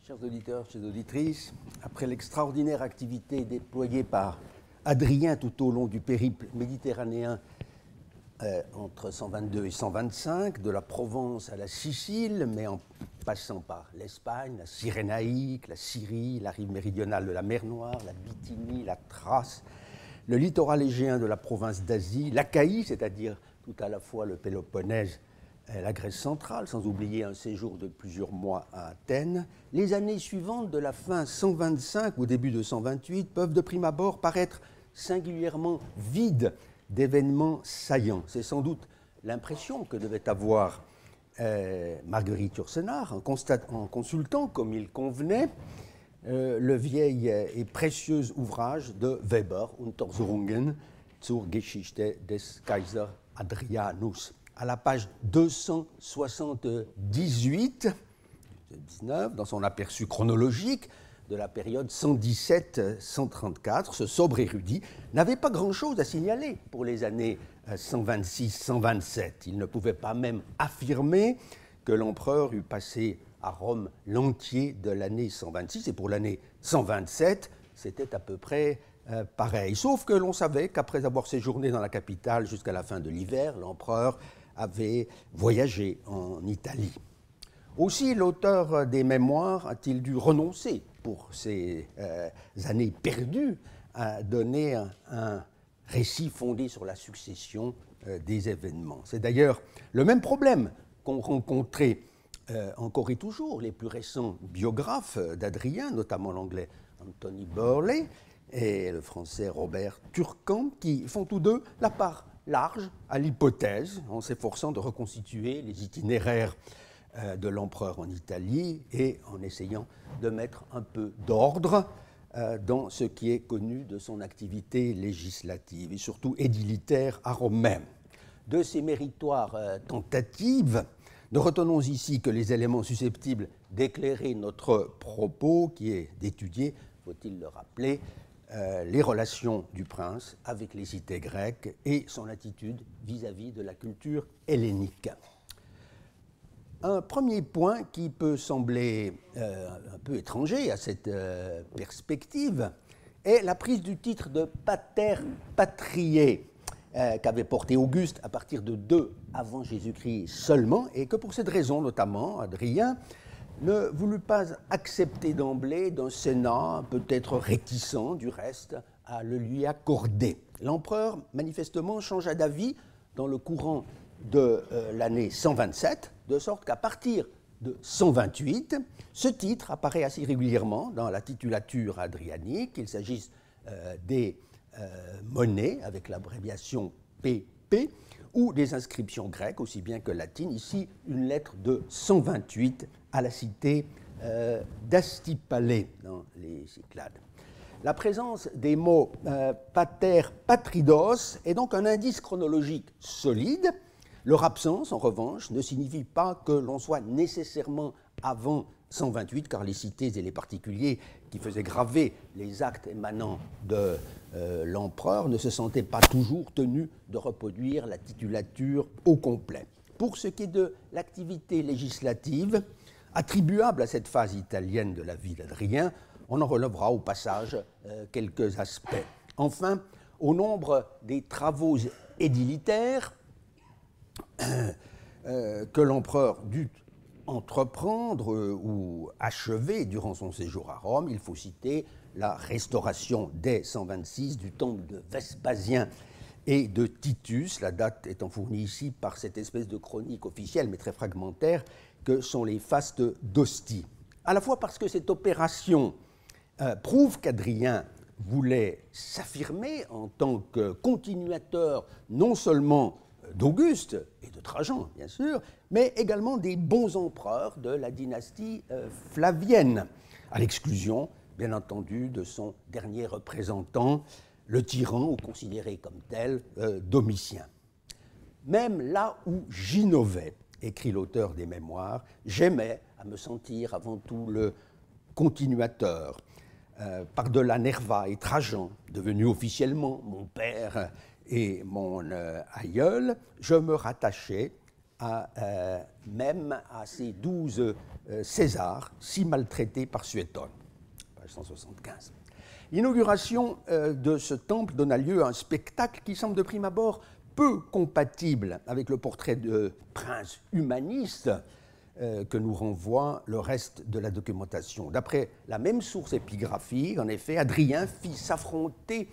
Chers auditeurs, chères auditrices, après l'extraordinaire activité déployée par Hadrien tout au long du périple méditerranéen entre 122 et 125, de la Provence à la Sicile, mais en passant par l'Espagne, la Cyrénaïque, la Syrie, la rive méridionale de la mer Noire, la Bithynie, la Thrace, le littoral égéen de la province d'Asie, l'Achaïe, c'est-à-dire tout à la fois le Péloponnèse et la Grèce centrale, sans oublier un séjour de plusieurs mois à Athènes. Les années suivantes, de la fin 125 au début de 128, peuvent de prime abord paraître singulièrement vides d'événements saillants. C'est sans doute l'impression que devait avoir Marguerite Yourcenar en consultant, comme il convenait, le vieil et précieux ouvrage de Weber, Untersuchungen zur Geschichte des Kaiser Hadrianus, à la page 278, dans son aperçu chronologique de la période 117-134, ce sobre érudit n'avait pas grand-chose à signaler pour les années 126-127. Il ne pouvait pas même affirmer que l'empereur eût passé à Rome l'entier de l'année 126, et pour l'année 127, c'était à peu près pareil. Sauf que l'on savait qu'après avoir séjourné dans la capitale jusqu'à la fin de l'hiver, l'empereur avait voyagé en Italie. Aussi, l'auteur des mémoires a-t-il dû renoncer, pour ces années perdues, à donner un récit fondé sur la succession des événements. C'est d'ailleurs le même problème qu'ont rencontré encore et toujours les plus récents biographes d'Hadrien, notamment l'anglais Anthony Burley et le français Robert Turcan, qui font tous deux la part large à l'hypothèse, en s'efforçant de reconstituer les itinéraires de l'empereur en Italie et en essayant de mettre un peu d'ordre dans ce qui est connu de son activité législative et surtout édilitaire à Rome même. De ces méritoires tentatives, ne retenons ici que les éléments susceptibles d'éclairer notre propos, qui est d'étudier, faut-il le rappeler, les relations du prince avec les cités grecques et son attitude vis-à-vis de la culture hellénique. Un premier point qui peut sembler un peu étranger à cette perspective est la prise du titre de pater patriae qu'avait porté Auguste à partir de 2 avant Jésus-Christ seulement, et que pour cette raison notamment, Hadrien ne voulut pas accepter d'emblée d'un Sénat peut-être réticent du reste à le lui accorder. L'empereur manifestement changea d'avis dans le courant de l'année 127, de sorte qu'à partir de 128, ce titre apparaît assez régulièrement dans la titulature hadrianique, qu'il s'agisse des monnaies avec l'abréviation PP ou des inscriptions grecques aussi bien que latines. Ici, une lettre de 128 à la cité d'Astipalée dans les Cyclades. La présence des mots pater patridos est donc un indice chronologique solide. Leur absence, en revanche, ne signifie pas que l'on soit nécessairement avant 128, car les cités et les particuliers qui faisaient graver les actes émanant de l'empereur ne se sentaient pas toujours tenus de reproduire la titulature au complet. Pour ce qui est de l'activité législative, attribuable à cette phase italienne de la vie d'Hadrien, on en relèvera au passage quelques aspects. Enfin, au nombre des travaux édilitaires que l'empereur dut entreprendre ou achever durant son séjour à Rome, il faut citer la restauration dès 126 du temple de Vespasien et de Titus, la date étant fournie ici par cette espèce de chronique officielle mais très fragmentaire que sont les fastes d'Ostie. À la fois parce que cette opération prouve qu'Hadrien voulait s'affirmer en tant que continuateur non seulement d'Auguste et de Trajan, bien sûr, mais également des bons empereurs de la dynastie flavienne, à l'exclusion, bien entendu, de son dernier représentant, le tyran, ou considéré comme tel, Domitien. Même là où j'innovais, écrit l'auteur des mémoires, j'aimais à me sentir avant tout le continuateur. Par-delà Nerva et Trajan, devenus officiellement mon père et mon aïeul, je me rattachais même à ces 12 Césars, si maltraités par Suétone. Page 175. L'inauguration de ce temple donna lieu à un spectacle qui semble de prime abord peu compatible avec le portrait de prince humaniste que nous renvoie le reste de la documentation. D'après la même source épigraphique, en effet, Adrien fit s'affronter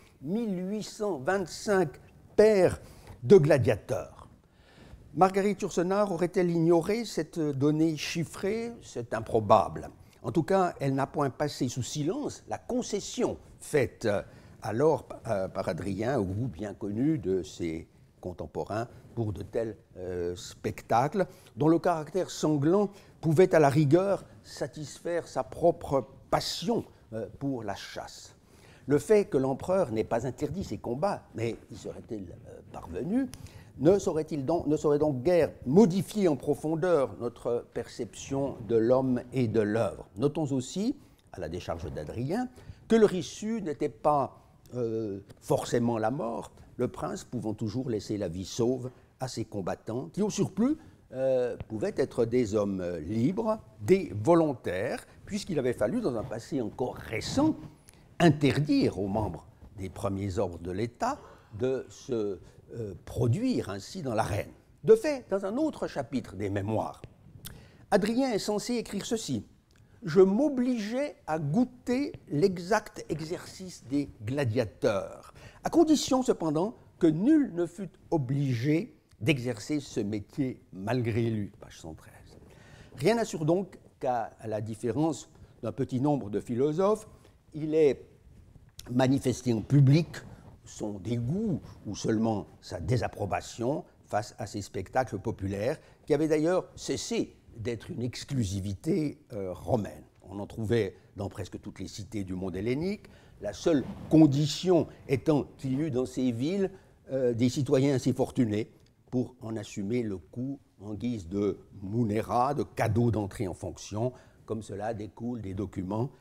1825 paires de gladiateurs. Marguerite Yourcenar aurait-elle ignoré cette donnée chiffrée? C'est improbable. En tout cas, elle n'a point passé sous silence la concession faite alors par Adrien au goût bien connu de ses contemporains pour de tels spectacles, dont le caractère sanglant pouvait à la rigueur satisfaire sa propre passion pour la chasse. Le fait que l'empereur n'ait pas interdit ces combats, mais y serait-il parvenu, ne saurait donc guère modifier en profondeur notre perception de l'homme et de l'œuvre. Notons aussi, à la décharge d'Adrien, que leur issue n'était pas forcément la mort, le prince pouvant toujours laisser la vie sauve à ses combattants, qui au surplus pouvaient être des hommes libres, des volontaires, puisqu'il avait fallu, dans un passé encore récent, interdire aux membres des premiers ordres de l'État de se produire ainsi dans l'arène. De fait, dans un autre chapitre des Mémoires, Adrien est censé écrire ceci: « Je m'obligeais à goûter l'exact exercice des gladiateurs, à condition cependant que nul ne fût obligé d'exercer ce métier malgré lui. » Page 113. Rien n'assure donc qu'à la différence d'un petit nombre de philosophes, il ait manifesté en public son dégoût ou seulement sa désapprobation face à ces spectacles populaires qui avaient d'ailleurs cessé d'être une exclusivité romaine. On en trouvait dans presque toutes les cités du monde hellénique, la seule condition étant qu'il y eut dans ces villes des citoyens assez fortunés pour en assumer le coût en guise de munera, de cadeaux d'entrée en fonction, comme cela découle des documents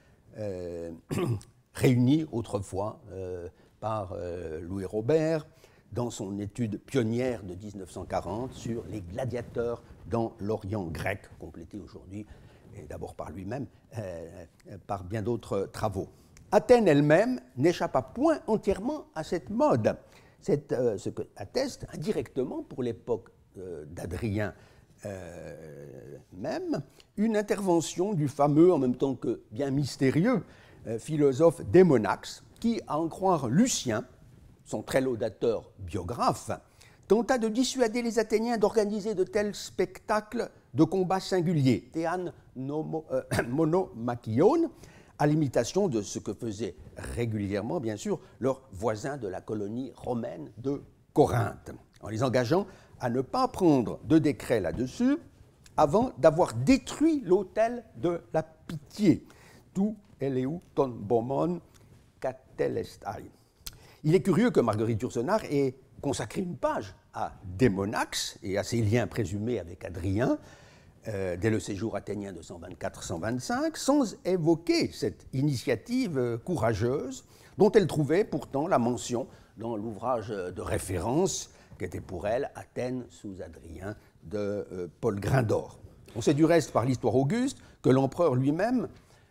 réunis autrefois par Louis Robert dans son étude pionnière de 1940 sur les gladiateurs dans l'Orient grec, complétée aujourd'hui, et d'abord par lui-même, par bien d'autres travaux. Athènes elle-même n'échappa point entièrement à cette mode. C'est ce que atteste indirectement, pour l'époque d'Adrien même, une intervention du fameux, en même temps que bien mystérieux, philosophe Démonax, qui, à en croire Lucien, son très laudateur biographe, tenta de dissuader les Athéniens d'organiser de tels spectacles de combats singuliers, théan monomachion, à l'imitation de ce que faisaient régulièrement, bien sûr, leurs voisins de la colonie romaine de Corinthe, en les engageant à ne pas prendre de décret là-dessus avant d'avoir détruit l'autel de la pitié, tout eleu ton bomon catelestai. Il est curieux que Marguerite Yourcenar ait consacré une page à Démonax et à ses liens présumés avec Adrien dès le séjour athénien de 124-125, sans évoquer cette initiative courageuse dont elle trouvait pourtant la mention dans l'ouvrage de référence qu'était pour elle Athènes sous Adrien de Paul Grindor. On sait du reste par l'histoire auguste que l'empereur lui-même,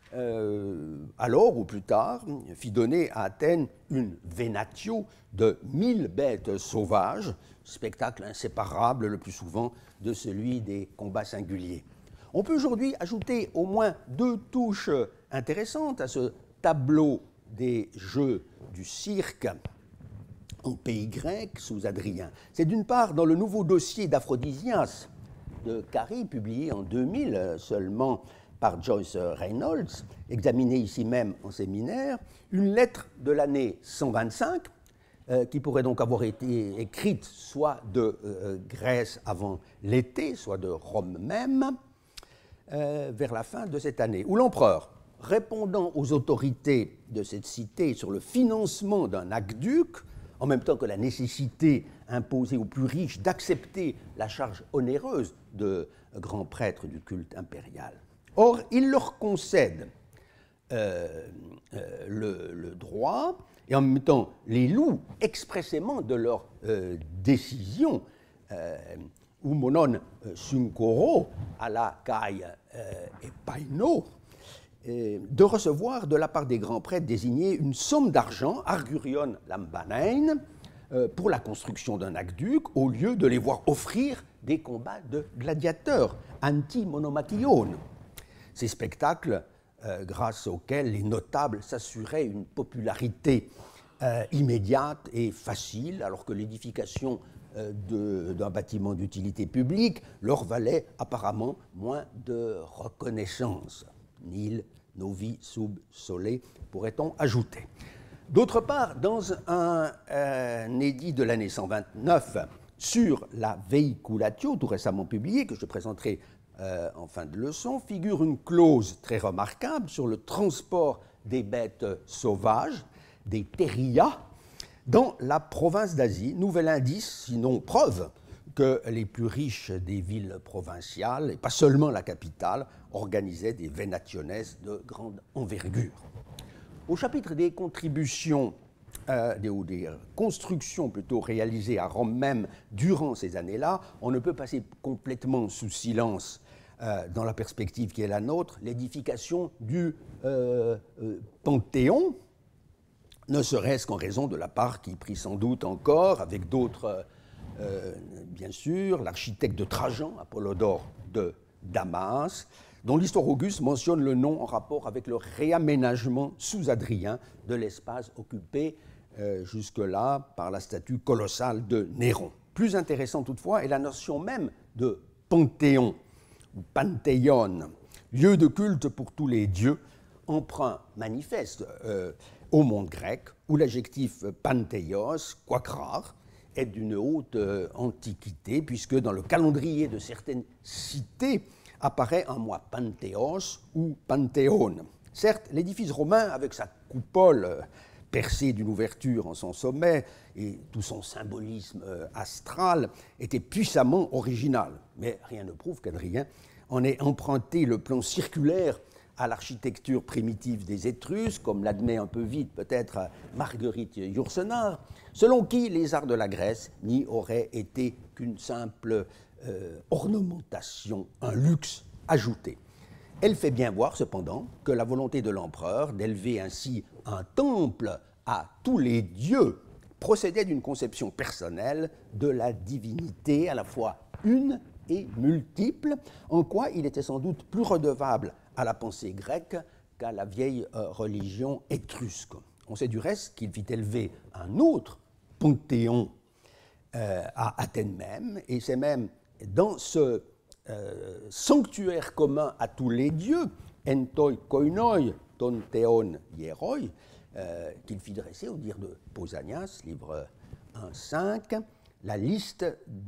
alors ou plus tard, fit donner à Athènes une venatio de 1000 bêtes sauvages, spectacle inséparable le plus souvent de celui des combats singuliers. On peut aujourd'hui ajouter au moins 2 touches intéressantes à ce tableau des jeux du cirque en pays grec sous Adrien. C'est d'une part dans le nouveau dossier d'Aphrodisias de Cary, publié en 2000 seulement par Joyce Reynolds, examiné ici même en séminaire, une lettre de l'année 125, qui pourrait donc avoir été écrite soit de Grèce avant l'été, soit de Rome même, vers la fin de cette année, où l'empereur, répondant aux autorités de cette cité sur le financement d'un aqueduc, en même temps que la nécessité imposée aux plus riches d'accepter la charge onéreuse de grands prêtres du culte impérial. Or, il leur concède le droit et en même temps les loue expressément de leur décision Umonon Sunkoro à la Kai et Paino, de recevoir de la part des grands prêtres désignés une somme d'argent, Argurion Lambanein, pour la construction d'un aqueduc, au lieu de les voir offrir des combats de gladiateurs, anti-monomachion. Ces spectacles, grâce auxquels les notables s'assuraient une popularité immédiate et facile, alors que l'édification d'un bâtiment d'utilité publique leur valait apparemment moins de reconnaissance. Nil, novi, sub, sole, pourrait-on ajouter. D'autre part, dans un édit de l'année 129 sur la veiculatio, tout récemment publié, que je présenterai en fin de leçon, figure une clause très remarquable sur le transport des bêtes sauvages, des terrias, dans la province d'Asie, nouvel indice, sinon preuve, que les plus riches des villes provinciales, et pas seulement la capitale, organisaient des venationes de grande envergure. Au chapitre des contributions, des constructions plutôt réalisées à Rome même durant ces années-là, on ne peut passer complètement sous silence, dans la perspective qui est la nôtre, l'édification du Panthéon, ne serait-ce qu'en raison de la part qui prit sans doute encore, avec d'autres, bien sûr, l'architecte de Trajan, Apollodore de Damas, dont l'histoire auguste mentionne le nom en rapport avec le réaménagement sous Adrien de l'espace occupé jusque-là par la statue colossale de Néron. Plus intéressant toutefois est la notion même de panthéon, ou panthéon, lieu de culte pour tous les dieux, emprunt manifeste au monde grec, où l'adjectif panthéos, quoique rare, est d'une haute antiquité, puisque dans le calendrier de certaines cités apparaît un mois panthéos ou panthéon. Certes, l'édifice romain, avec sa coupole percée d'une ouverture en son sommet et tout son symbolisme astral, était puissamment original, mais rien ne prouve qu'Adrien en ait emprunté le plan circulaire à l'architecture primitive des Étrusques, comme l'admet un peu vite peut-être Marguerite Yourcenar, selon qui les arts de la Grèce n'y auraient été qu'une simple ornementation, un luxe ajouté. Elle fait bien voir cependant que la volonté de l'empereur d'élever ainsi un temple à tous les dieux procédait d'une conception personnelle de la divinité à la fois une et multiple, en quoi il était sans doute plus redevable à la pensée grecque qu'à la vieille religion étrusque. On sait du reste qu'il fit élever un autre panthéon à Athènes même, et c'est même dans ce sanctuaire commun à tous les dieux, entoi koinoi ton theon hieroi, qu'il fit dresser, au dire de Pausanias, livre 1.5, la liste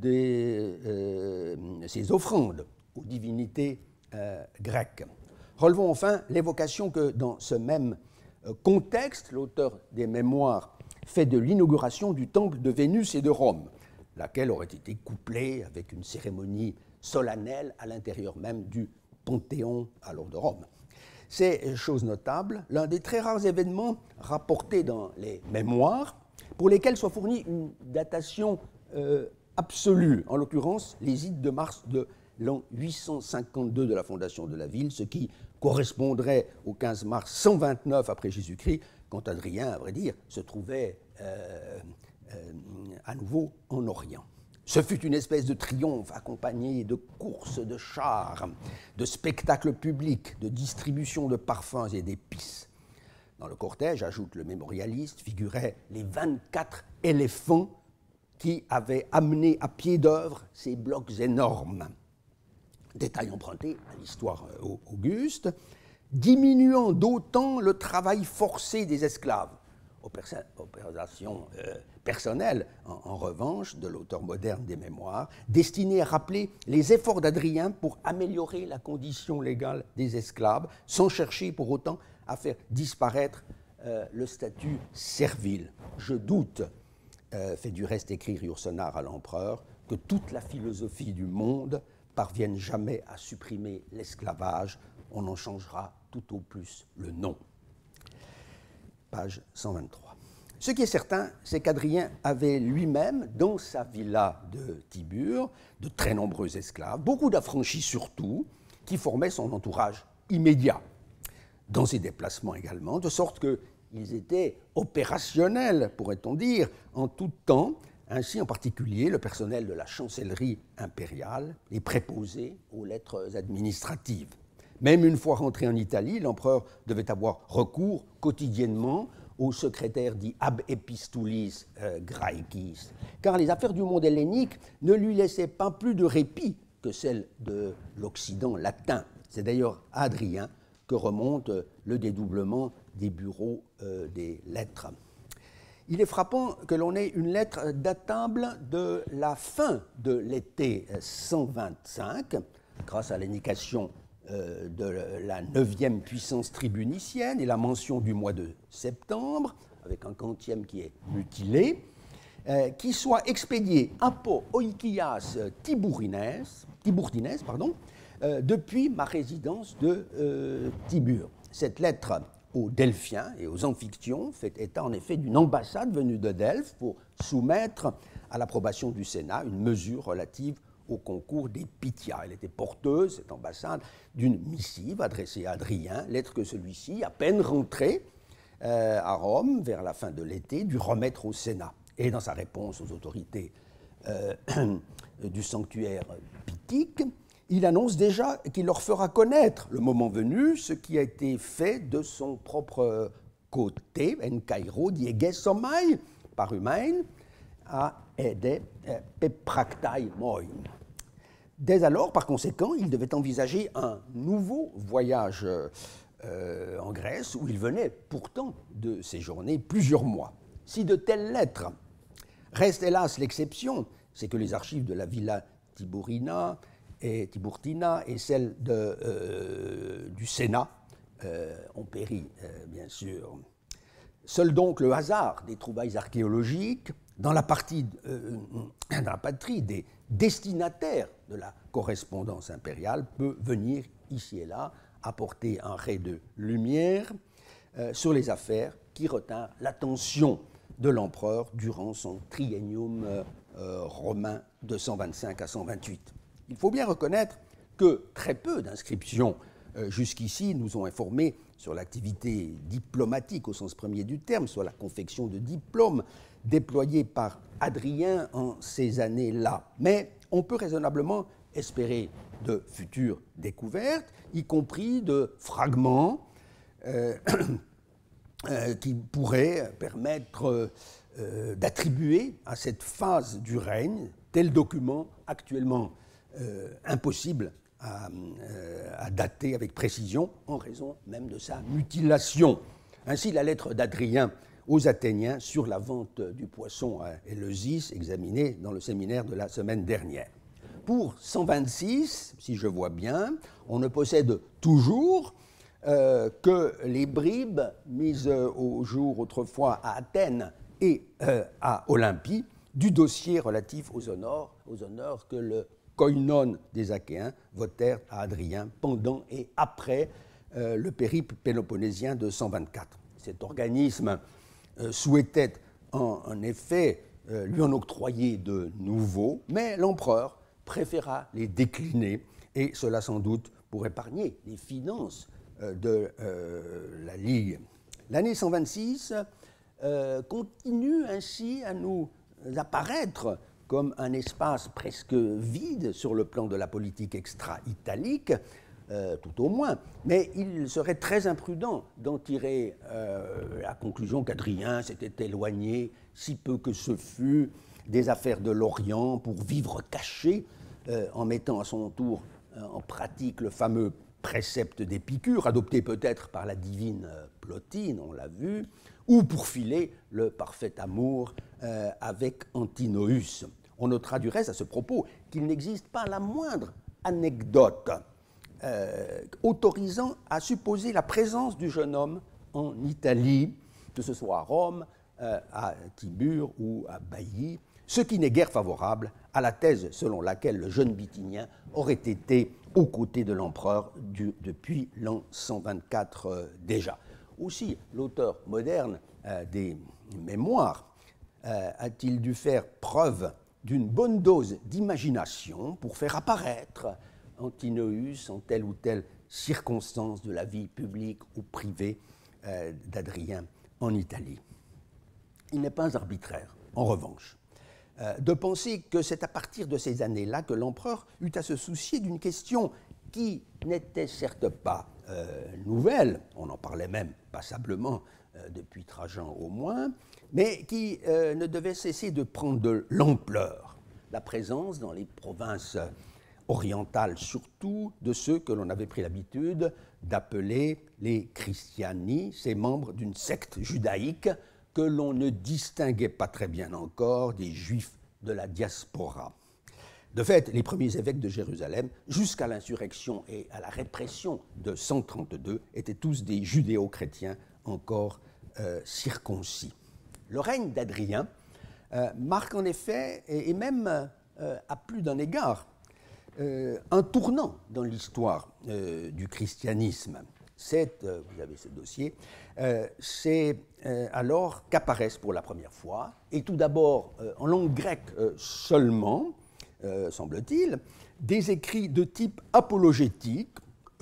de ses offrandes aux divinités grecques. Relevons enfin l'évocation que dans ce même contexte, l'auteur des Mémoires fait de l'inauguration du temple de Vénus et de Rome, laquelle aurait été couplée avec une cérémonie solennelle à l'intérieur même du Panthéon alors de Rome. C'est, chose notable, l'un des très rares événements rapportés dans les Mémoires pour lesquels soit fournie une datation absolue, en l'occurrence les ides de mars de l'an 852 de la fondation de la ville, ce qui correspondrait au 15 mars 129 après Jésus-Christ, quand Adrien, à vrai dire, se trouvait à nouveau en Orient. Ce fut une espèce de triomphe accompagné de courses de chars, de spectacles publics, de distribution de parfums et d'épices. Dans le cortège, ajoute le mémorialiste, figuraient les 24 éléphants qui avaient amené à pied d'œuvre ces blocs énormes. Détail emprunté à l'histoire auguste, diminuant d'autant le travail forcé des esclaves. Opération personnelle, en revanche, de l'auteur moderne des Mémoires, destinée à rappeler les efforts d'Adrien pour améliorer la condition légale des esclaves, sans chercher pour autant à faire disparaître le statut servile. Je doute, fait du reste écrire Yourcenar à l'empereur, que toute la philosophie du monde parvienne jamais à supprimer l'esclavage. On en changera tout au plus le nom. Page 123. Ce qui est certain, c'est qu'Adrien avait lui-même, dans sa villa de Tibur, de très nombreux esclaves, beaucoup d'affranchis surtout, qui formaient son entourage immédiat. Dans ses déplacements également, de sorte qu'ils étaient opérationnels, pourrait-on dire, en tout temps. Ainsi, en particulier, le personnel de la chancellerie impériale, les préposés aux lettres administratives. Même une fois rentré en Italie, l'empereur devait avoir recours quotidiennement au secrétaire dit ab epistulis graecis, car les affaires du monde hellénique ne lui laissaient pas plus de répit que celles de l'Occident latin. C'est d'ailleurs à Adrien que remonte le dédoublement des bureaux des lettres. Il est frappant que l'on ait une lettre datable de la fin de l'été 125, grâce à l'indication de la 9e puissance tribunicienne et la mention du mois de septembre, avec un quantième qui est mutilé, qui soit expédié apo oikias tiburtines, depuis ma résidence de Tibur. Cette lettre aux Delphiens et aux Amphictyons fait état en effet d'une ambassade venue de Delphes pour soumettre à l'approbation du Sénat une mesure relative au concours des Pythia. Elle était porteuse, cette ambassade, d'une missive adressée à Adrien, lettre que celui-ci, à peine rentré à Rome vers la fin de l'été, dut remettre au Sénat. Et dans sa réponse aux autorités du sanctuaire pythique, il annonce déjà qu'il leur fera connaître, le moment venu, ce qui a été fait de son propre côté, en Cairo, diegesomai, par humain, à ede pepractai moin. Dès alors, par conséquent, il devait envisager un nouveau voyage en Grèce, où il venait pourtant de séjourner plusieurs mois. Si de telles lettres restent hélas l'exception, c'est que les archives de la Villa Tiburtina et celles du Sénat ont péri, bien sûr. Seul donc le hasard des trouvailles archéologiques, dans la patrie des destinataires de la correspondance impériale, peut venir ici et là apporter un ray de lumière sur les affaires qui retinrent l'attention de l'empereur durant son triennium romain de 125 à 128. Il faut bien reconnaître que très peu d'inscriptions jusqu'ici nous ont informés sur l'activité diplomatique au sens premier du terme, soit la confection de diplômes déployés par Adrien en ces années-là. Mais on peut raisonnablement espérer de futures découvertes, y compris de fragments qui pourraient permettre d'attribuer à cette phase du règne tel document actuellement impossible à dater avec précision en raison même de sa mutilation. Ainsi, la lettre d'Adrien aux Athéniens sur la vente du poisson à Éleusis, examinée dans le séminaire de la semaine dernière. Pour 126, si je vois bien, on ne possède toujours que les bribes mises au jour autrefois à Athènes et à Olympie du dossier relatif aux honneurs que le koinon des Achéens votèrent à Adrien pendant et après le périple péloponnésien de 124. Cet organisme souhaitait en effet lui en octroyer de nouveaux, mais l'empereur préféra les décliner, et cela sans doute pour épargner les finances de la Ligue. L'année 126 continue ainsi à nous apparaître comme un espace presque vide sur le plan de la politique extra-italique, tout au moins, mais il serait très imprudent d'en tirer la conclusion qu'Adrien s'était éloigné, si peu que ce fût, des affaires de l'Orient pour vivre caché, en mettant à son tour en pratique le fameux précepte d'Épicure, adopté peut-être par la divine Plotine, on l'a vu, ou pour filer le parfait amour avec Antinoüs. On notera du reste à ce propos qu'il n'existe pas la moindre anecdote autorisant à supposer la présence du jeune homme en Italie, que ce soit à Rome, à Tibur ou à Bailly, ce qui n'est guère favorable à la thèse selon laquelle le jeune Bithynien aurait été aux côtés de l'empereur depuis l'an 124 déjà. Aussi, l'auteur moderne des mémoires, a-t-il dû faire preuve d'une bonne dose d'imagination pour faire apparaître Antinoüs en telle ou telle circonstance de la vie publique ou privée d'Adrien en Italie. Il n'est pas arbitraire, en revanche, de penser que c'est à partir de ces années-là que l'empereur eut à se soucier d'une question qui n'était certes pas nouvelle, on en parlait même passablement depuis Trajan au moins, mais qui ne devait cesser de prendre de l'ampleur. La présence dans les provinces orientales surtout de ceux que l'on avait pris l'habitude d'appeler les christiani, ces membres d'une secte judaïque que l'on ne distinguait pas très bien encore des juifs de la diaspora. De fait, les premiers évêques de Jérusalem, jusqu'à l'insurrection et à la répression de 132, étaient tous des judéo-chrétiens encore circoncis. Le règne d'Adrien marque en effet, et même à plus d'un égard, un tournant dans l'histoire du christianisme. Vous avez ce dossier, c'est alors qu'apparaissent pour la première fois, et tout d'abord en langue grecque seulement, semble-t-il, des écrits de type apologétique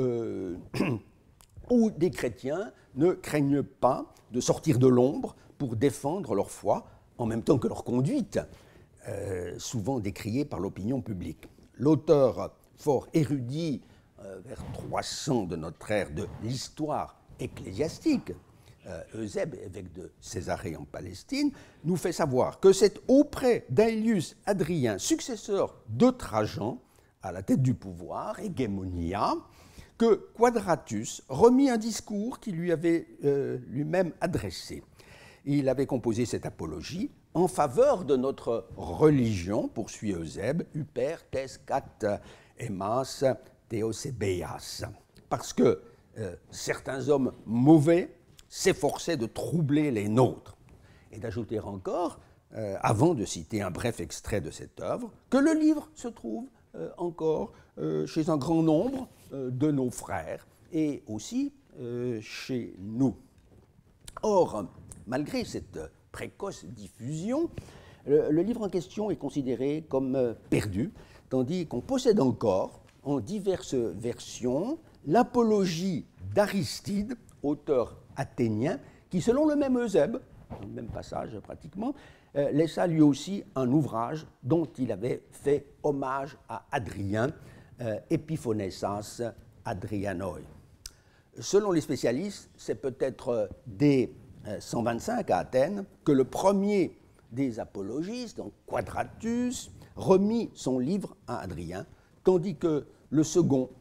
où des chrétiens ne craignent pas de sortir de l'ombre pour défendre leur foi, en même temps que leur conduite, souvent décriée par l'opinion publique. L'auteur fort érudit, vers 300 de notre ère, de l'histoire ecclésiastique, Eusèbe, évêque de Césarée en Palestine, nous fait savoir que c'est auprès d'Aelius Hadrien, successeur de Trajan, à la tête du pouvoir, hégémonia, que Quadratus remit un discours qu'il lui avait lui-même adressé. Il avait composé cette apologie en faveur de notre religion, poursuit Eusèbe, Uper tes cat emas theosebeias, parce que certains hommes mauvais s'efforçaient de troubler les nôtres. Et d'ajouter encore, avant de citer un bref extrait de cette œuvre, que le livre se trouve encore chez un grand nombre de nos frères et aussi chez nous. Or, malgré cette précoce diffusion, le livre en question est considéré comme perdu, tandis qu'on possède encore, en diverses versions, l'apologie d'Aristide, auteur athénien, qui, selon le même Eusèbe, dans le même passage pratiquement, laissa lui aussi un ouvrage dont il avait fait hommage à Hadrien, Epiphonesas Hadrianoi. Selon les spécialistes, c'est peut-être dès 125 à Athènes que le premier des apologistes, donc Quadratus, remit son livre à Hadrien, tandis que le second,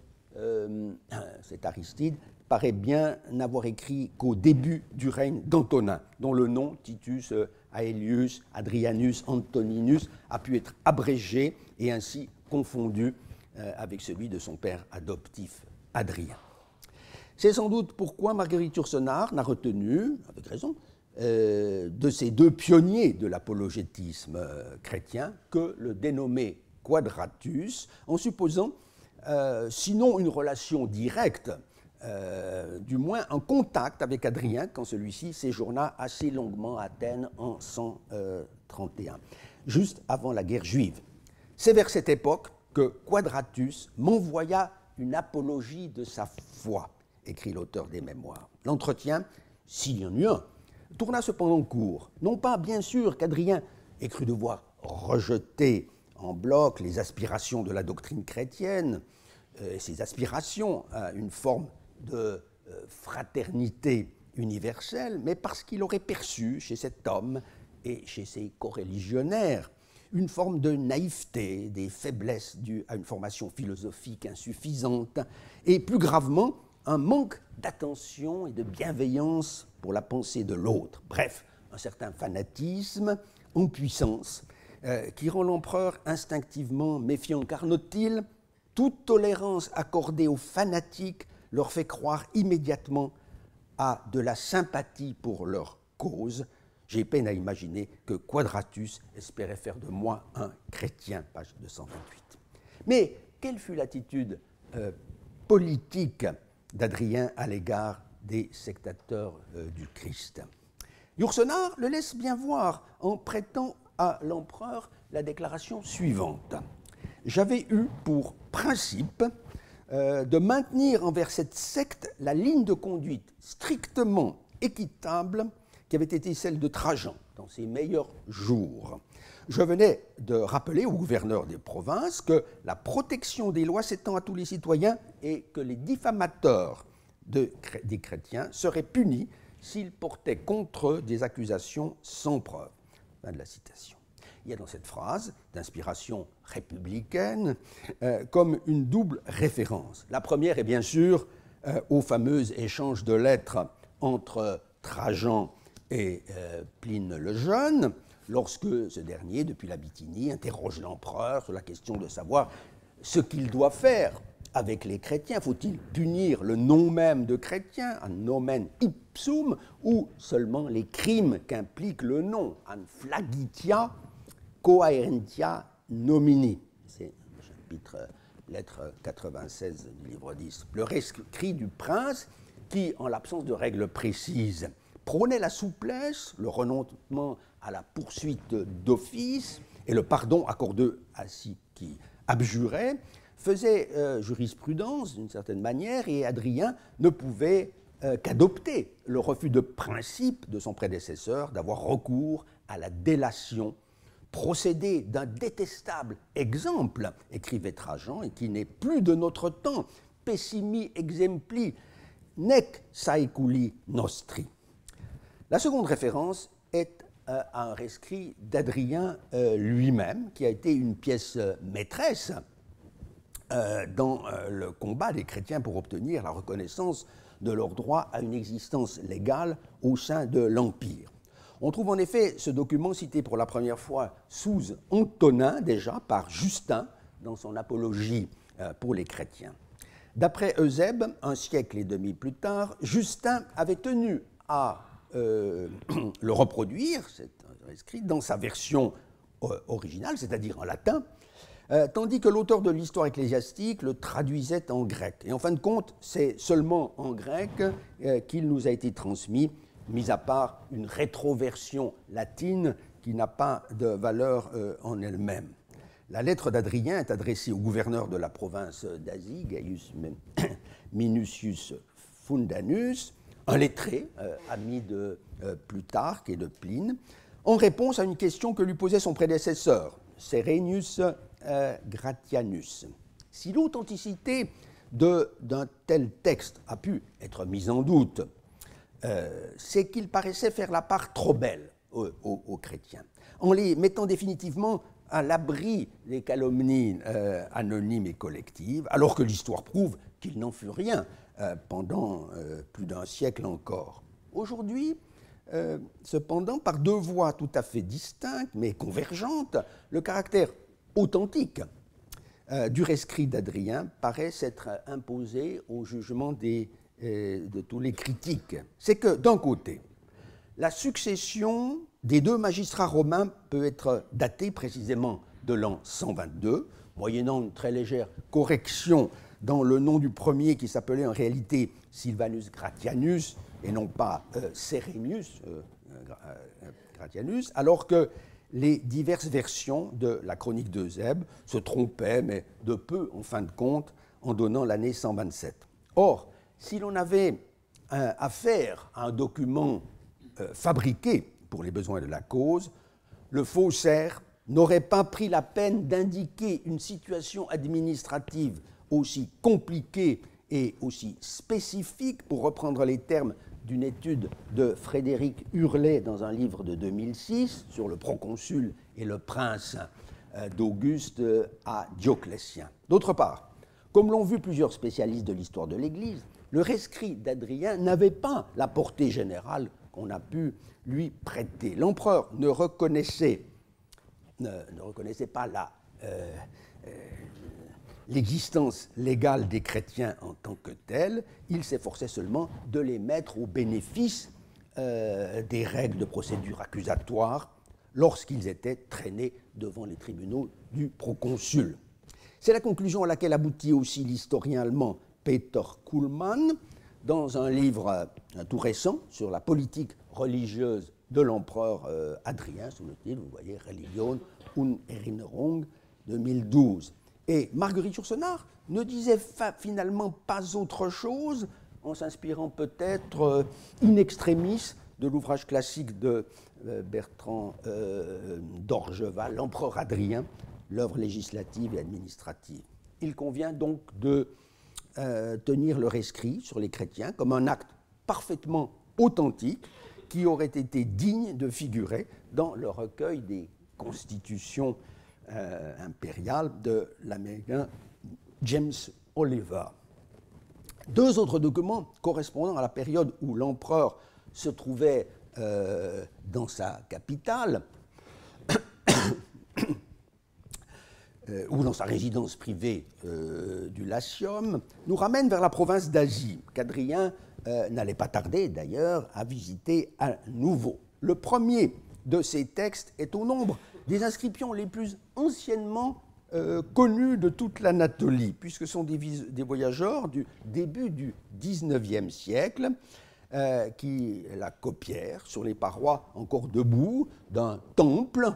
cet Aristide, paraît bien n'avoir écrit qu'au début du règne d'Antonin, dont le nom, Titus Aelius Hadrianus Antoninus, a pu être abrégé et ainsi confondu avec celui de son père adoptif, Hadrien. C'est sans doute pourquoi Marguerite Yourcenar n'a retenu, avec raison, de ces deux pionniers de l'apologétisme chrétien que le dénommé Quadratus, en supposant, sinon une relation directe, du moins un contact avec Hadrien quand celui-ci séjourna assez longuement à Athènes en 131, juste avant la guerre juive. C'est vers cette époque que Quadratus m'envoya une apologie de sa foi, écrit l'auteur des Mémoires. L'entretien, s'il y en eut un, tourna cependant court. Non pas, bien sûr, qu'Hadrien ait cru devoir rejeter en bloc les aspirations de la doctrine chrétienne, ses aspirations à une forme de fraternité universelle, mais parce qu'il aurait perçu chez cet homme et chez ses coreligionnaires une forme de naïveté, des faiblesses dues à une formation philosophique insuffisante, et plus gravement, un manque d'attention et de bienveillance pour la pensée de l'autre. Bref, un certain fanatisme en puissance qui rend l'empereur instinctivement méfiant, car note-t-il, toute tolérance accordée aux fanatiques leur fait croire immédiatement à de la sympathie pour leur cause. J'ai peine à imaginer que Quadratus espérait faire de moi un chrétien, page 228. Mais quelle fut l'attitude politique d'Hadrien à l'égard des sectateurs du Christ? Yourcenar le laisse bien voir en prêtant à l'empereur la déclaration suivante. J'avais eu pour principe de maintenir envers cette secte la ligne de conduite strictement équitable qui avait été celle de Trajan dans ses meilleurs jours. Je venais de rappeler au gouverneur des provinces que la protection des lois s'étend à tous les citoyens et que les diffamateurs des chrétiens seraient punis s'ils portaient contre eux des accusations sans preuve. Fin de la citation. Il y a dans cette phrase, d'inspiration républicaine, comme une double référence. La première est bien sûr au fameux échange de lettres entre Trajan et Pline le Jeune, lorsque ce dernier, depuis la Bithynie, interroge l'empereur sur la question de savoir ce qu'il doit faire avec les chrétiens. Faut-il punir le nom même de chrétien, an nomen ipsum, ou seulement les crimes qu'implique le nom, an flagitia cohaerentia nomini. C'est le chapitre lettre 96 du livre 10. Le rescrit du prince qui, en l'absence de règles précises, prônait la souplesse, le renoncement à la poursuite d'office et le pardon accordé à ceux qui abjuraient, faisait jurisprudence d'une certaine manière, et Hadrien ne pouvait qu'adopter le refus de principe de son prédécesseur d'avoir recours à la délation, procédé d'un détestable exemple, écrivait Trajan, et qui n'est plus de notre temps, pessimi exempli, nec saeculi nostri. La seconde référence est à un rescrit d'Hadrien lui-même, qui a été une pièce maîtresse dans le combat des chrétiens pour obtenir la reconnaissance de leur droit à une existence légale au sein de l'Empire. On trouve en effet ce document cité pour la première fois sous Antonin, déjà par Justin, dans son apologie pour les chrétiens. D'après Eusèbe, un siècle et demi plus tard, Justin avait tenu à le reproduire, cet rescrit, dans sa version originale, c'est-à-dire en latin, tandis que l'auteur de l'histoire ecclésiastique le traduisait en grec. Et en fin de compte, c'est seulement en grec qu'il nous a été transmis, mis à part une rétroversion latine qui n'a pas de valeur en elle-même. La lettre d'Hadrien est adressée au gouverneur de la province d'Asie, Gaius Minucius Fundanus, un lettré, ami de Plutarque et de Pline, en réponse à une question que lui posait son prédécesseur, Serenius Gratianus. Si l'authenticité d'un tel texte a pu être mise en doute, c'est qu'il paraissait faire la part trop belle aux chrétiens, en les mettant définitivement à l'abri des calomnies anonymes et collectives, alors que l'histoire prouve qu'il n'en fut rien pendant plus d'un siècle encore. Aujourd'hui, cependant, par deux voies tout à fait distinctes mais convergentes, le caractère authentique du rescrit d'Hadrien paraît s'être imposé au jugement de tous les critiques. C'est que, d'un côté, la succession des deux magistrats romains peut être datée précisément de l'an 122, moyennant une très légère correction dans le nom du premier qui s'appelait en réalité Silvanus Gratianus et non pas Serenius Gratianus, alors que les diverses versions de la chronique d'Eusèbe se trompaient, mais de peu en fin de compte, en donnant l'année 127. Or, si l'on avait affaire à un document fabriqué pour les besoins de la cause, le faussaire n'aurait pas pris la peine d'indiquer une situation administrative aussi compliquée et aussi spécifique, pour reprendre les termes d'une étude de Frédéric Hurlet dans un livre de 2006 sur le proconsul et le prince d'Auguste à Dioclétien. D'autre part, comme l'ont vu plusieurs spécialistes de l'histoire de l'Église, le rescrit d'Hadrien n'avait pas la portée générale qu'on a pu lui prêter. L'empereur ne reconnaissait pas l'existence légale des chrétiens en tant que telle, il s'efforçait seulement de les mettre au bénéfice des règles de procédure accusatoire lorsqu'ils étaient traînés devant les tribunaux du proconsul. C'est la conclusion à laquelle aboutit aussi l'historien allemand Peter Kuhlmann dans un livre tout récent sur la politique religieuse de l'empereur Adrien, sous le titre, vous voyez, Religion und Erinnerung, 2012. Et Marguerite Yourcenar ne disait finalement pas autre chose, en s'inspirant peut-être in extremis de l'ouvrage classique de Bertrand d'Orgeval, L'Empereur Adrien, l'œuvre législative et administrative. Il convient donc de tenir le rescrit sur les chrétiens comme un acte parfaitement authentique qui aurait été digne de figurer dans le recueil des constitutions impériales de l'américain James Oliver. Deux autres documents correspondant à la période où l'empereur se trouvait dans sa capitale ou dans sa résidence privée du Latium, nous ramènent vers la province d'Asie, qu'Adrien n'allait pas tarder d'ailleurs à visiter à nouveau. Le premier de ces textes est au nombre des inscriptions les plus anciennement connues de toute l'Anatolie, puisque ce sont des voyageurs du début du XIXe siècle qui la copièrent sur les parois encore debout d'un temple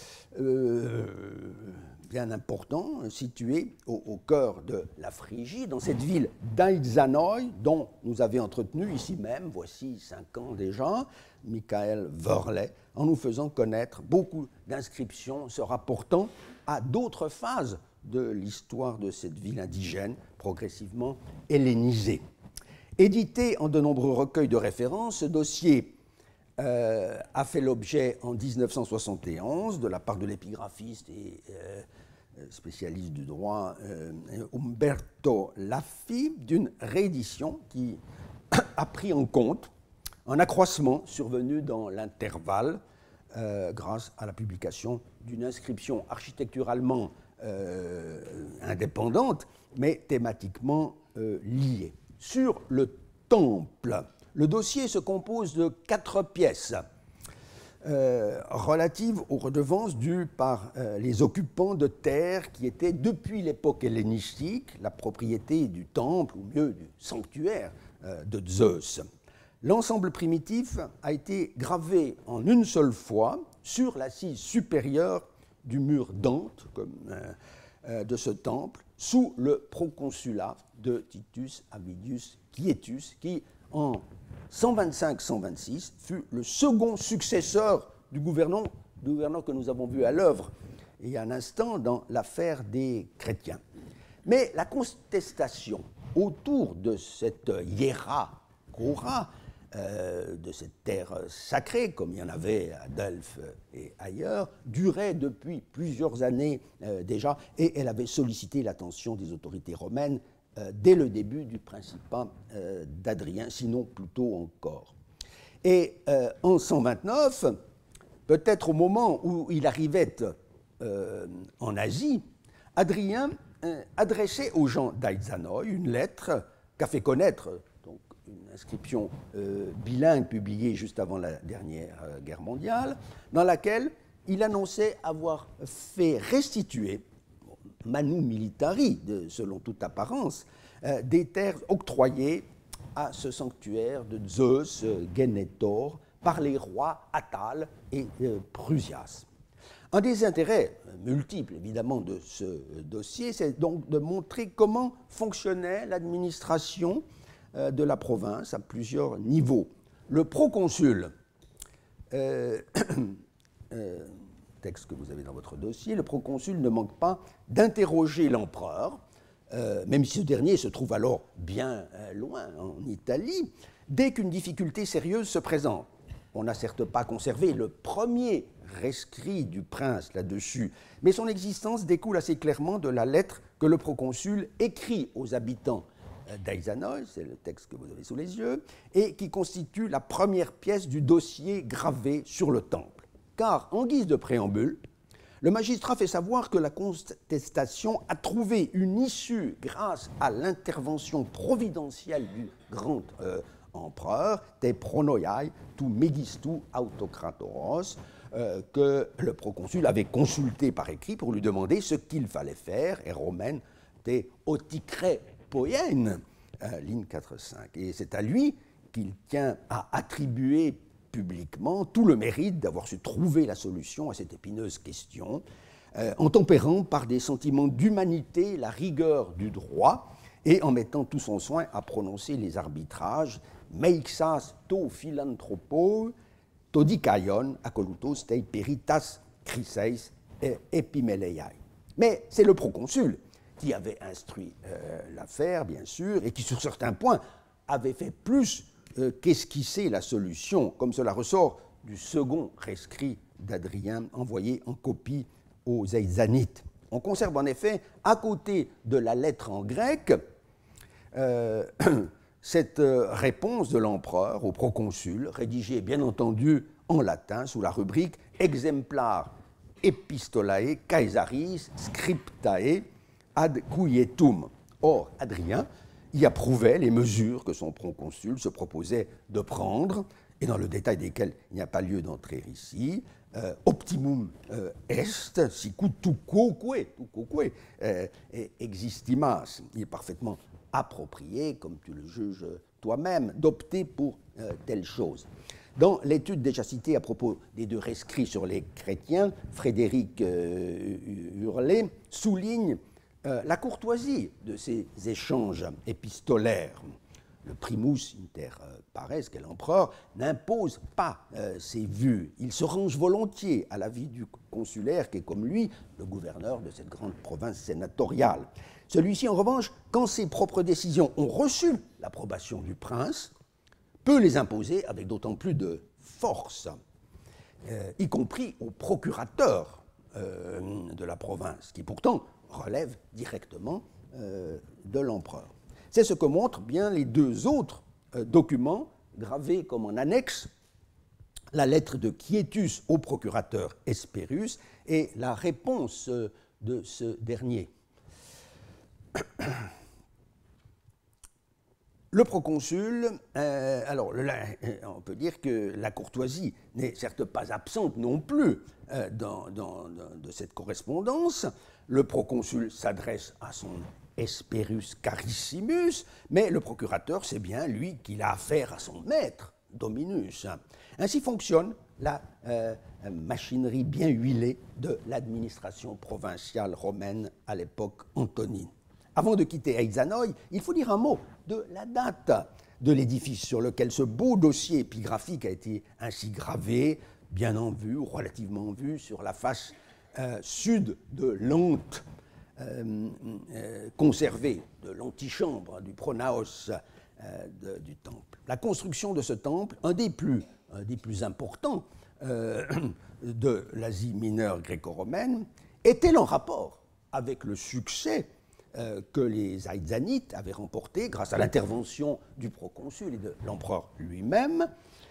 bien important, situé au cœur de la Phrygie, dans cette ville d'Aizanoi, dont nous avait entretenu ici même, voici 5 ans déjà, Michael Wörle, en nous faisant connaître beaucoup d'inscriptions se rapportant à d'autres phases de l'histoire de cette ville indigène, progressivement hellénisée. Édité en de nombreux recueils de références, ce dossier a fait l'objet en 1971 de la part de l'épigraphiste et spécialiste du droit Umberto Laffi d'une réédition qui a pris en compte un accroissement survenu dans l'intervalle grâce à la publication d'une inscription architecturalement indépendante mais thématiquement liée. Sur le temple, le dossier se compose de 4 pièces relatives aux redevances dues par les occupants de terres qui étaient, depuis l'époque hellénistique, la propriété du temple, ou mieux du sanctuaire de Zeus. L'ensemble primitif a été gravé en une seule fois sur l'assise supérieure du mur Dante de ce temple, sous le proconsulat de Titus Avidius Quietus, qui, en 125-126, fut le second successeur du gouvernant que nous avons vu à l'œuvre il y a un instant dans l'affaire des chrétiens. Mais la contestation autour de cette hiera cora, de cette terre sacrée, comme il y en avait à Delphes et ailleurs, durait depuis plusieurs années déjà, et elle avait sollicité l'attention des autorités romaines dès le début du principat d'Adrien, sinon plus tôt encore. Et en 129, peut-être au moment où il arrivait en Asie, Adrien adressait aux gens d'Aizanoi une lettre qu'a fait connaître, donc une inscription bilingue publiée juste avant la dernière guerre mondiale, dans laquelle il annonçait avoir fait restituer manu militari, selon toute apparence, des terres octroyées à ce sanctuaire de Zeus, Genetor, par les rois Attale et Prusias. Un des intérêts multiples, évidemment, de ce dossier, c'est donc de montrer comment fonctionnait l'administration de la province à plusieurs niveaux. Le proconsul, texte que vous avez dans votre dossier, le proconsul ne manque pas d'interroger l'empereur, même si ce dernier se trouve alors bien loin, en Italie, dès qu'une difficulté sérieuse se présente. On n'a certes pas conservé le premier rescrit du prince là-dessus, mais son existence découle assez clairement de la lettre que le proconsul écrit aux habitants d'Aizanoi, c'est le texte que vous avez sous les yeux, et qui constitue la première pièce du dossier gravé sur le temple. Car, en guise de préambule, le magistrat fait savoir que la contestation a trouvé une issue grâce à l'intervention providentielle du grand empereur, te pronoiai tu megistu autokratoros, que le proconsul avait consulté par écrit pour lui demander ce qu'il fallait faire, et romaine te otikre poien, ligne 4-5. Et c'est à lui qu'il tient à attribuer publiquement tout le mérite d'avoir su trouver la solution à cette épineuse question, en tempérant par des sentiments d'humanité la rigueur du droit et en mettant tout son soin à prononcer les arbitrages meixas to philanthropo to dikaion akolutos tei peritas criseis epimeleiai. Mais c'est le proconsul qui avait instruit l'affaire, bien sûr, et qui, sur certains points, avait fait plus qu'esquisser la solution, comme cela ressort du second rescrit d'Adrien envoyé en copie aux Aïzanites. On conserve en effet, à côté de la lettre en grec, cette réponse de l'empereur au proconsul, rédigée bien entendu en latin sous la rubrique Exemplar epistolae Caesaris scriptae ad quietum. Or, Adrien y approuvait les mesures que son proconsul se proposait de prendre, et dans le détail desquelles il n'y a pas lieu d'entrer ici. Optimum est, sicut tucoque existimas. Il est parfaitement approprié, comme tu le juges toi-même, d'opter pour telle chose. Dans l'étude déjà citée à propos des deux rescrits sur les chrétiens, Frédéric Hurlet souligne la courtoisie de ces échanges épistolaires. Le primus inter pares, qu'est l'empereur, n'impose pas ses vues. Il se range volontiers à l'avis du consulaire, qui est comme lui le gouverneur de cette grande province sénatoriale. Celui-ci, en revanche, quand ses propres décisions ont reçu l'approbation du prince, peut les imposer avec d'autant plus de force, y compris au procurateur de la province, qui pourtant relève directement de l'empereur. C'est ce que montrent bien les deux autres documents gravés comme en annexe, la lettre de Quietus au procurateur Hespérus et la réponse de ce dernier. Le proconsul, on peut dire que la courtoisie n'est certes pas absente non plus de cette correspondance. Le proconsul s'adresse à son Hespérus carissimus, mais le procurateur sait bien, lui, qu'il a affaire à son maître, Dominus. Ainsi fonctionne la machinerie bien huilée de l'administration provinciale romaine à l'époque antonine. Avant de quitter Aizanoi, il faut dire un mot de la date de l'édifice sur lequel ce beau dossier épigraphique a été ainsi gravé, bien en vue, ou relativement en vue, sur la face sud de l'ante conservée, de l'antichambre, du pronaos du temple. La construction de ce temple, un des plus importants de l'Asie mineure gréco-romaine, est-elle en rapport avec le succès que les Aïzanites avaient remporté grâce à l'intervention du proconsul et de l'empereur lui-même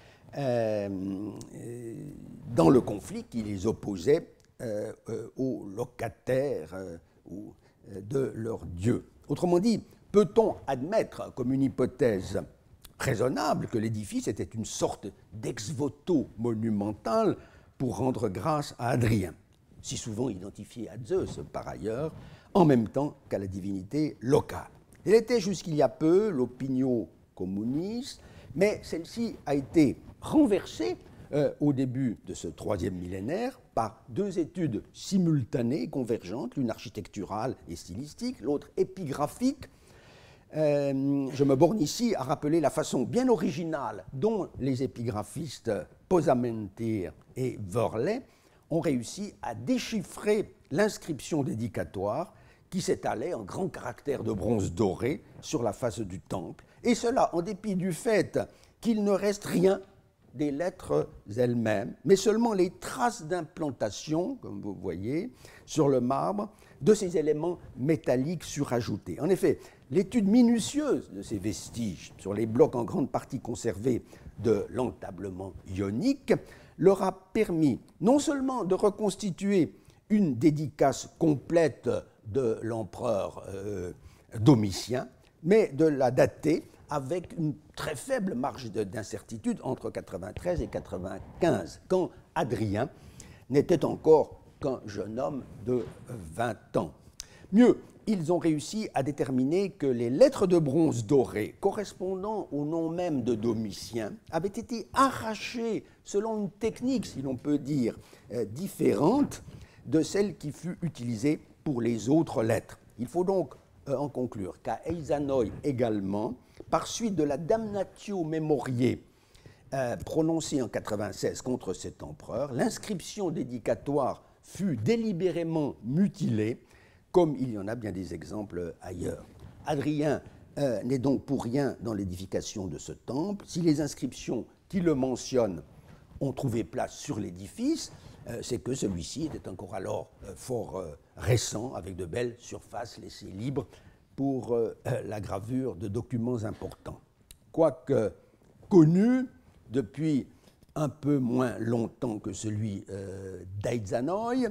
dans le conflit qui les opposait aux locataires de leur dieu. Autrement dit, peut-on admettre comme une hypothèse raisonnable que l'édifice était une sorte d'ex-voto monumental pour rendre grâce à Adrien, si souvent identifié à Zeus par ailleurs, en même temps qu'à la divinité locale. Elle était jusqu'il y a peu l'opinio communis, mais celle-ci a été renversée au début de ce troisième millénaire par deux études simultanées, convergentes, l'une architecturale et stylistique, l'autre épigraphique. Je me borne ici à rappeler la façon bien originale dont les épigraphistes Posamentir et Worley ont réussi à déchiffrer l'inscription dédicatoire qui s'étalait en grands caractères de bronze doré sur la face du temple, et cela en dépit du fait qu'il ne reste rien des lettres elles-mêmes, mais seulement les traces d'implantation, comme vous voyez, sur le marbre, de ces éléments métalliques surajoutés. En effet, l'étude minutieuse de ces vestiges sur les blocs en grande partie conservés de l'entablement ionique leur a permis non seulement de reconstituer une dédicace complète de l'empereur Domitien, mais de la dater avec une très faible marge d'incertitude entre 93 et 95, quand Adrien n'était encore qu'un jeune homme de 20 ans. Mieux, ils ont réussi à déterminer que les lettres de bronze dorées correspondant au nom même de Domitien avaient été arrachées selon une technique, si l'on peut dire, différente de celle qui fut utilisée pour les autres lettres. Il faut donc en conclure qu'à Eizanoï également, par suite de la damnatio memoriae prononcée en 96 contre cet empereur, l'inscription dédicatoire fut délibérément mutilée, comme il y en a bien des exemples ailleurs. Adrien n'est donc pour rien dans l'édification de ce temple. Si les inscriptions qui le mentionnent ont trouvé place sur l'édifice, c'est que celui-ci était encore alors fort récent, avec de belles surfaces laissées libres pour la gravure de documents importants. Quoique connu depuis un peu moins longtemps que celui d'Eizanoï,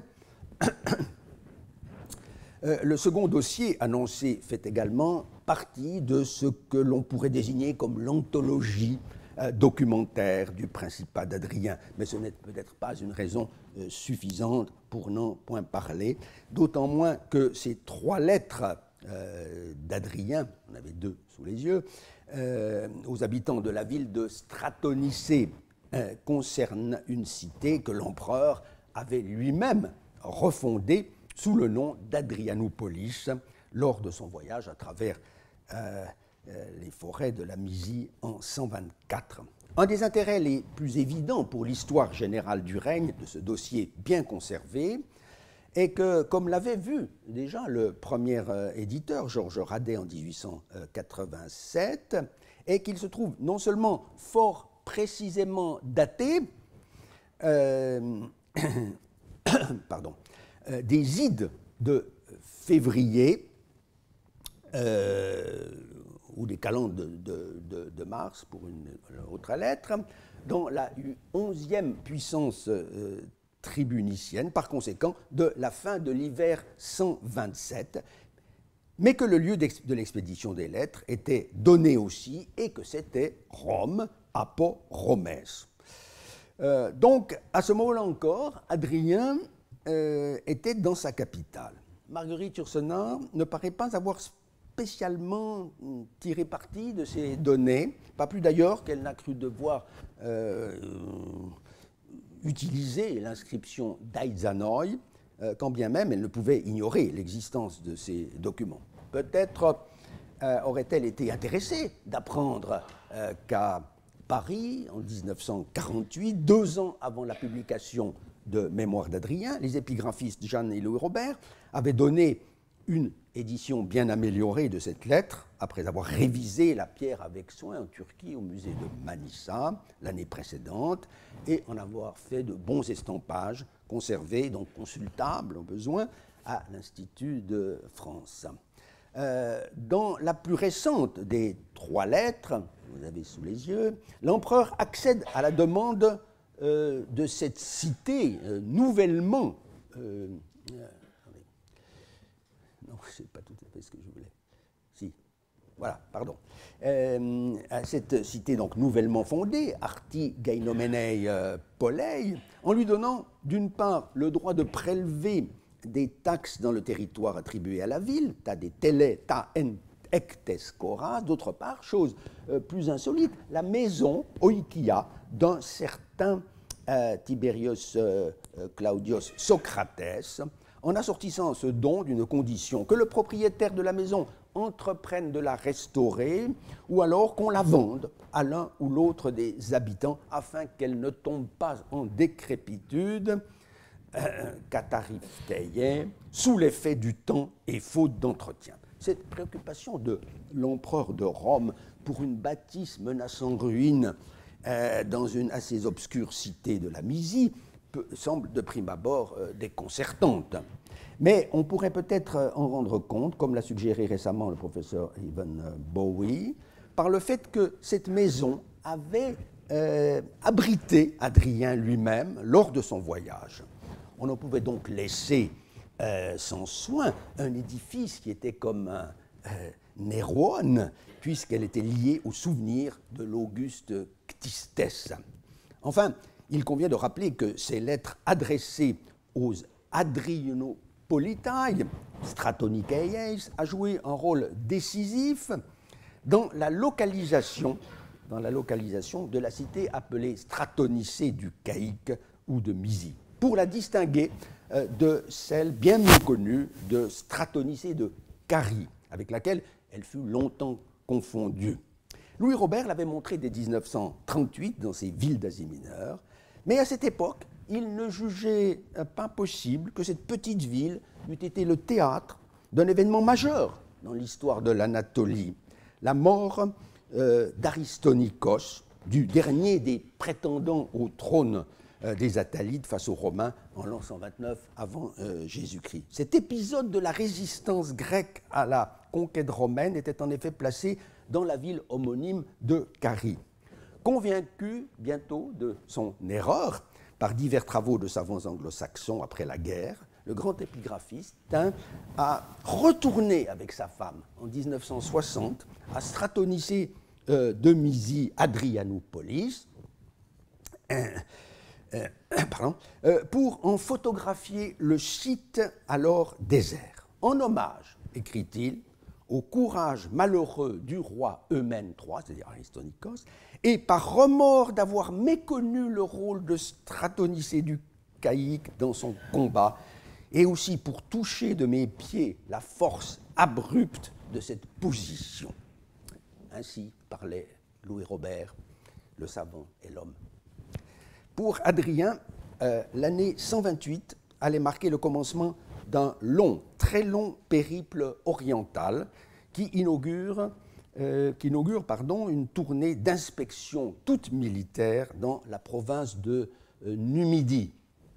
le second dossier annoncé fait également partie de ce que l'on pourrait désigner comme l'anthologie documentaire du Principat d'Adrien. Mais ce n'est peut-être pas une raison suffisante pour n'en point parler, d'autant moins que ces 3 lettres d'Adrien, on avait 2 sous les yeux, aux habitants de la ville de Stratonicée, concernent une cité que l'empereur avait lui-même refondée sous le nom d'Adrianopolis lors de son voyage à travers les forêts de la Mysie en 124. Un des intérêts les plus évidents pour l'histoire générale du règne de ce dossier bien conservé est que, comme l'avait vu déjà le premier éditeur, Georges Radet, en 1887, est qu'il se trouve non seulement fort précisément daté, des ides de février ou des calendes de mars, pour une autre lettre, dans la 11e puissance tribunicienne, par conséquent de la fin de l'hiver 127, mais que le lieu de l'expédition des lettres était donné aussi et que c'était Rome, Apo Romes. Donc, à ce moment-là encore, Adrien était dans sa capitale. Marguerite Yourcenar ne paraît pas avoir spécialement tiré parti de ces données, pas plus d'ailleurs qu'elle n'a cru devoir utiliser l'inscription d'Eizanoï, quand bien même elle ne pouvait ignorer l'existence de ces documents. Peut-être aurait-elle été intéressée d'apprendre qu'à Paris, en 1948, 2 ans avant la publication de Mémoires d'Adrien, les épigraphistes Jeanne et Louis Robert avaient donné une édition bien améliorée de cette lettre, après avoir révisé la pierre avec soin en Turquie au musée de Manisa l'année précédente, et en avoir fait de bons estampages, conservés, donc consultables au besoin, à l'Institut de France. Dans la plus récente des 3 lettres, vous avez sous les yeux, l'empereur accède à la demande de cette cité nouvellement... non, ce n'est pas tout à fait ce que je voulais. Si, voilà, pardon. À cette cité donc nouvellement fondée, Arti Gainomenei Polei, en lui donnant d'une part le droit de prélever des taxes dans le territoire attribué à la ville, ta des tele, ta en ectes coras, d'autre part, chose plus insolite, la maison oikia d'un certain Tiberius Claudius Socrates, en assortissant ce don d'une condition, que le propriétaire de la maison entreprenne de la restaurer, ou alors qu'on la vende à l'un ou l'autre des habitants, afin qu'elle ne tombe pas en décrépitude, catariphtheie, sous l'effet du temps et faute d'entretien. Cette préoccupation de l'empereur de Rome pour une bâtisse menaçant ruine dans une assez obscure cité de la Mysie semble de prime abord déconcertante. Mais on pourrait peut-être en rendre compte, comme l'a suggéré récemment le professeur Evan Bowie, par le fait que cette maison avait abrité Adrien lui-même lors de son voyage. On ne pouvait donc laisser sans soin un édifice qui était comme un Néron, puisqu'elle était liée au souvenir de l'Auguste Ctistes. Enfin, il convient de rappeler que ces lettres adressées aux Adrianopolitains Hippolytae, Stratonicaeis, a joué un rôle décisif dans la localisation de la cité appelée Stratonicée du Caïque ou de Mysie, pour la distinguer de celle bien mieux connue de Stratonicée de Carie, avec laquelle elle fut longtemps confondue. Louis Robert l'avait montré dès 1938 dans ses villes d'Asie mineure, mais à cette époque, il ne jugeait pas possible que cette petite ville eût été le théâtre d'un événement majeur dans l'histoire de l'Anatolie, la mort d'Aristonikos, du dernier des prétendants au trône des Attalides face aux Romains en l'an 129 avant Jésus-Christ. Cet épisode de la résistance grecque à la conquête romaine était en effet placé dans la ville homonyme de Carie. Convaincu bientôt de son erreur par divers travaux de savants anglo-saxons après la guerre, le grand épigraphiste tint à retourner avec sa femme en 1960 à Stratonicée de Mysie Adrianoupolis pour en photographier le site alors désert. En hommage, écrit-il, au courage malheureux du roi Eumène III, c'est-à-dire Aristonikos, et par remords d'avoir méconnu le rôle de Stratonicée du Caïque dans son combat, et aussi pour toucher de mes pieds la force abrupte de cette position. Ainsi parlait Louis Robert, le savant et l'homme. Pour Adrien, l'année 128 allait marquer le commencement d'un long, très long périple oriental qui inaugure une tournée d'inspection toute militaire dans la province de Numidie.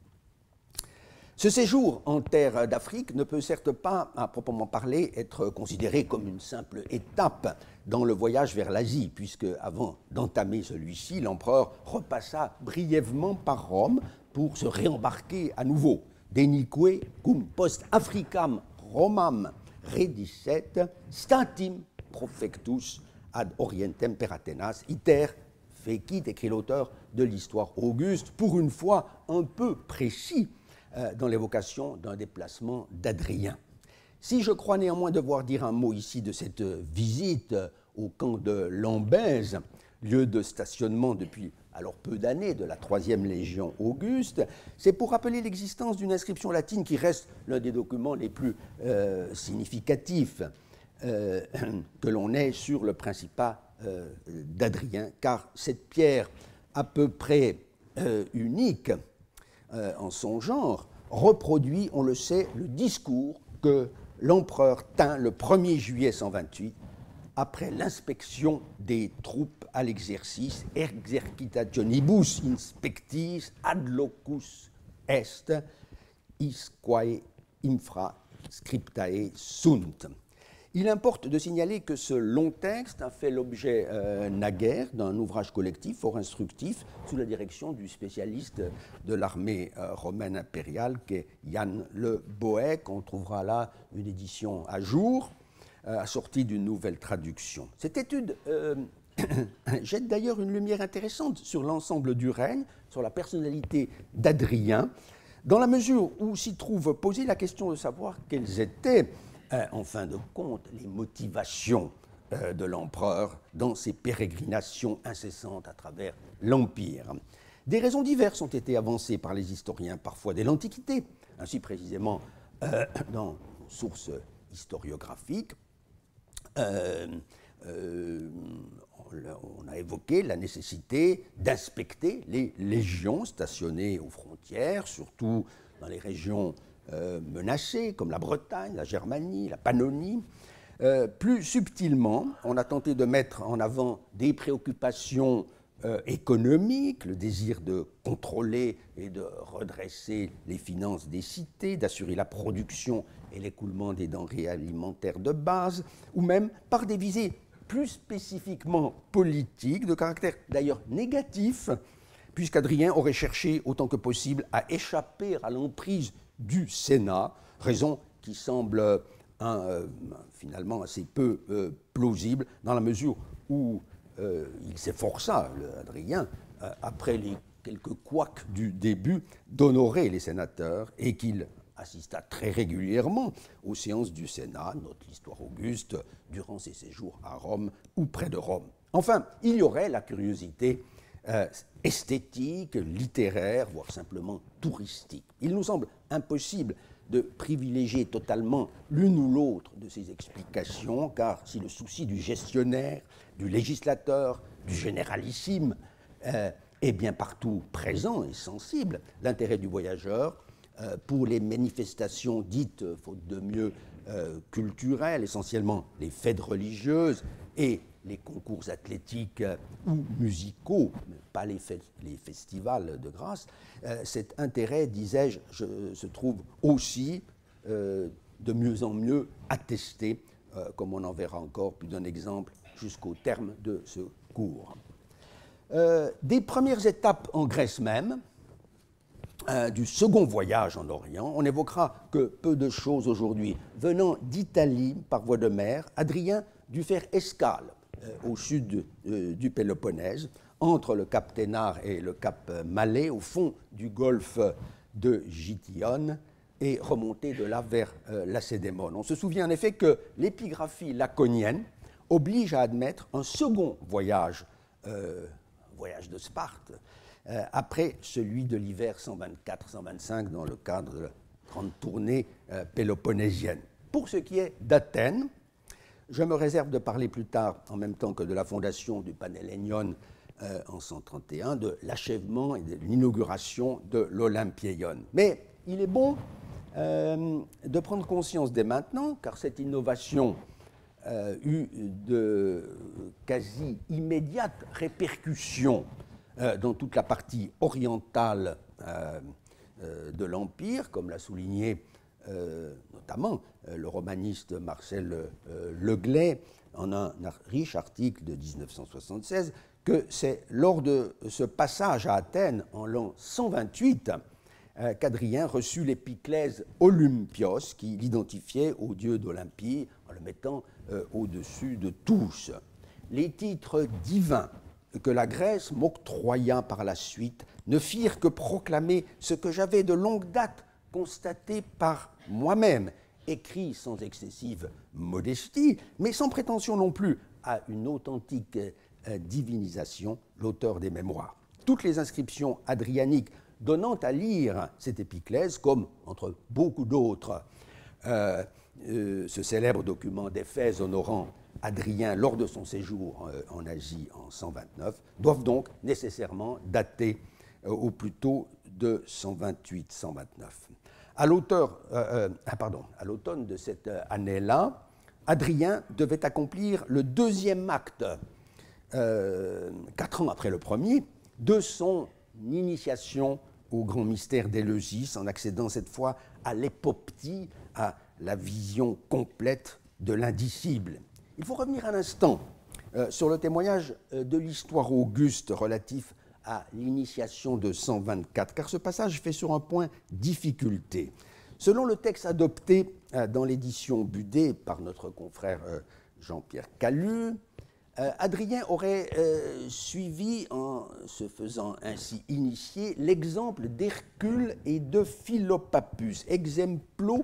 Ce séjour en terre d'Afrique ne peut certes pas, à proprement parler, être considéré comme une simple étape dans le voyage vers l'Asie, puisque, avant d'entamer celui-ci, l'empereur repassa brièvement par Rome pour se réembarquer à nouveau. Denique cum post Africam Romam redisset statim profectus ad orientem per Athénas iter fecit, écrit l'auteur de l'histoire Auguste, pour une fois un peu précis dans l'évocation d'un déplacement d'Adrien. Si je crois néanmoins devoir dire un mot ici de cette visite au camp de Lambèse, lieu de stationnement depuis alors peu d'années de la 3e Légion Auguste, c'est pour rappeler l'existence d'une inscription latine qui reste l'un des documents les plus significatifs que l'on ait sur le principat d'Adrien, car cette pierre à peu près unique en son genre reproduit, on le sait, le discours que l'empereur tint le 1er juillet 128 après l'inspection des troupes à l'exercice, exercitationibus inspectis ad locus est, isquae infra scriptae sunt. Il importe de signaler que ce long texte a fait l'objet naguère d'un ouvrage collectif fort instructif sous la direction du spécialiste de l'armée romaine impériale qu'est Yann Le Bohec. On trouvera là une édition à jour, assortie d'une nouvelle traduction. Cette étude jette d'ailleurs une lumière intéressante sur l'ensemble du règne, sur la personnalité d'Adrien, dans la mesure où s'y trouve posée la question de savoir quelles étaient, en fin de compte, les motivations de l'empereur dans ses pérégrinations incessantes à travers l'Empire. Des raisons diverses ont été avancées par les historiens, parfois dès l'Antiquité, ainsi précisément dans nos sources historiographiques. On a évoqué la nécessité d'inspecter les légions stationnées aux frontières, surtout dans les régions menacées, comme la Bretagne, la Germanie, la Pannonie. Plus subtilement, on a tenté de mettre en avant des préoccupations économiques, le désir de contrôler et de redresser les finances des cités, d'assurer la production et l'écoulement des denrées alimentaires de base, ou même par des visées plus spécifiquement politiques, de caractère d'ailleurs négatif, puisqu'Adrien aurait cherché autant que possible à échapper à l'emprise du Sénat, raison qui semble finalement assez peu plausible, dans la mesure où il s'efforça, Adrien, après les quelques couacs du début, d'honorer les sénateurs, et qu'il assista très régulièrement aux séances du Sénat, note l'histoire Auguste, durant ses séjours à Rome ou près de Rome. Enfin, il y aurait la curiosité esthétique, littéraire, voire simplement touristique. Il nous semble impossible de privilégier totalement l'une ou l'autre de ces explications, car si le souci du gestionnaire, du législateur, du généralissime est bien partout présent et sensible, l'intérêt du voyageur pour les manifestations dites, faute de mieux, culturelles, essentiellement les fêtes religieuses et les concours athlétiques ou musicaux, mais pas les festivals de grâce, cet intérêt, disais-je, se trouve aussi de mieux en mieux attesté, comme on en verra encore plus d'un exemple jusqu'au terme de ce cours. Des premières étapes en Grèce même, du second voyage en Orient, on évoquera que peu de choses aujourd'hui. Venant d'Italie par voie de mer, Adrien dut faire escale au sud du Péloponnèse, entre le cap Ténare et le cap Malais, au fond du golfe de Githyone, et remonter de là vers Lacédémone. On se souvient en effet que l'épigraphie laconienne oblige à admettre un second voyage, voyage de Sparte, après celui de l'hiver 124-125 dans le cadre de la grande tournée péloponnésienne. Pour ce qui est d'Athènes, je me réserve de parler plus tard, en même temps que de la fondation du Panhellénion en 131, de l'achèvement et de l'inauguration de l'Olympieion. Mais il est bon de prendre conscience dès maintenant, car cette innovation eut de quasi immédiates répercussions dans toute la partie orientale de l'Empire, comme l'a souligné notamment le romaniste Marcel Leglay en un riche article de 1976, que c'est lors de ce passage à Athènes en l'an 128 qu'Adrien reçut l'épiclèse Olympios, qui l'identifiait au dieu d'Olympie en le mettant au-dessus de tous. Les titres divins que la Grèce m'octroya par la suite ne firent que proclamer ce que j'avais de longue date constaté par moi-même, écrit sans excessive modestie, mais sans prétention non plus à une authentique divinisation, l'auteur des mémoires. Toutes les inscriptions adrianiques donnant à lire cette épiclèse, comme entre beaucoup d'autres, ce célèbre document d'Éphèse honorant Adrien lors de son séjour en Asie en 129, doivent donc nécessairement dater au plus tôt de 128-129. À l'automne de cette année-là, Adrien devait accomplir le deuxième acte, 4 ans après le premier, de son initiation au grand mystère d'Éleusis, en accédant cette fois à l'époptie, à la vision complète de l'indicible. Il faut revenir un instant sur le témoignage de l'histoire Auguste relatif à l'initiation de 124, car ce passage fait sur un point difficulté. Selon le texte adopté dans l'édition Budé par notre confrère Jean-Pierre Calu, Adrien aurait suivi, en se faisant ainsi initier, l'exemple d'Hercule et de Philopappus, exemplo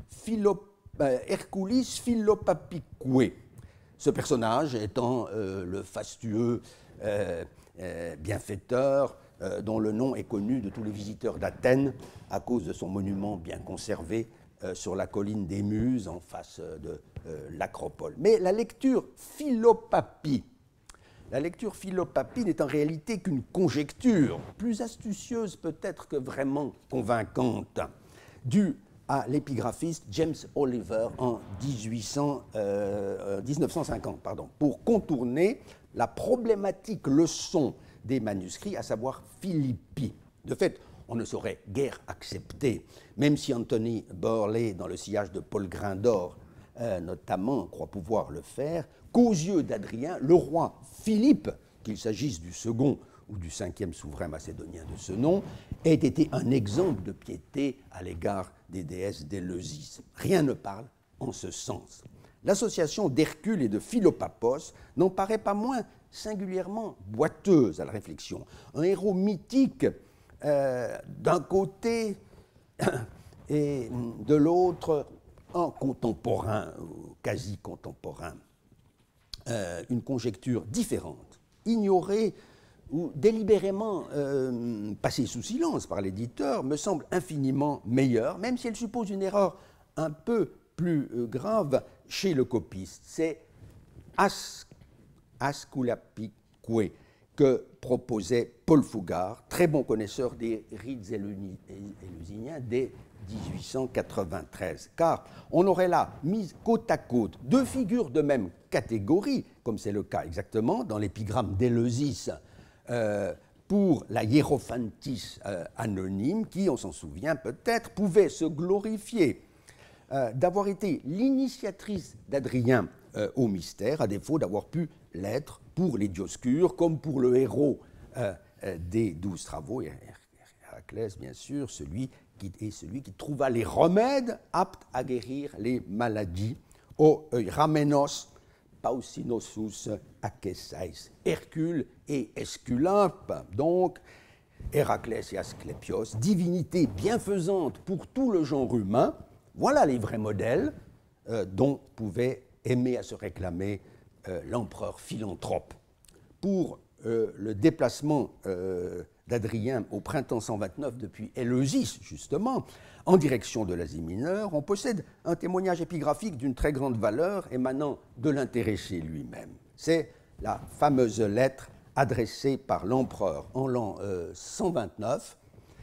Herculis Philopapique. Ce personnage étant le fastueux bienfaiteur dont le nom est connu de tous les visiteurs d'Athènes à cause de son monument bien conservé sur la colline des Muses en face de l'Acropole. Mais la lecture Philopapie n'est en réalité qu'une conjecture, plus astucieuse peut-être que vraiment convaincante, due à l'épigraphiste James Oliver en 1950, pour contourner la problématique leçon des manuscrits, à savoir Philippi. De fait, on ne saurait guère accepter, même si Anthony Burley, dans le sillage de Paul Grindor, notamment, croit pouvoir le faire, qu'aux yeux d'Adrien, le roi Philippe, qu'il s'agisse du second ou du 5e souverain macédonien de ce nom, ait été un exemple de piété à l'égard des déesses d'Éleusis. Rien ne parle en ce sens. L'association d'Hercule et de Philopapos n'en paraît pas moins singulièrement boiteuse à la réflexion. Un héros mythique, d'un côté, et de l'autre, un contemporain, quasi contemporain, une conjecture différente, ignorée ou délibérément passée sous silence par l'éditeur, me semble infiniment meilleure, même si elle suppose une erreur un peu plus grave chez le copiste. C'est Asculapique que proposait Paul Fougas, très bon connaisseur des rites élusiens dès 1893. Car on aurait là mis côte à côte deux figures de même catégorie, comme c'est le cas exactement dans l'épigramme d'Éleusis pour la hiérophantis anonyme, qui, on s'en souvient peut-être, pouvait se glorifier d'avoir été l'initiatrice d'Adrien au mystère, à défaut d'avoir pu l'être pour les Dioscures, comme pour le héros des 12 travaux, Héraclès bien sûr, celui qui trouva les remèdes aptes à guérir les maladies, o Ramenos Pausinosus Akesais, Hercule et Esculape, donc Héraclès et Asclépios, divinités bienfaisantes pour tout le genre humain, voilà les vrais modèles dont pouvait aimer à se réclamer l'empereur philanthrope. Pour le déplacement d'Adrien au printemps 129 depuis Éleusis, justement, en direction de l'Asie mineure, on possède un témoignage épigraphique d'une très grande valeur émanant de l'intéressé lui-même. C'est la fameuse lettre adressée par l'empereur en l'an 129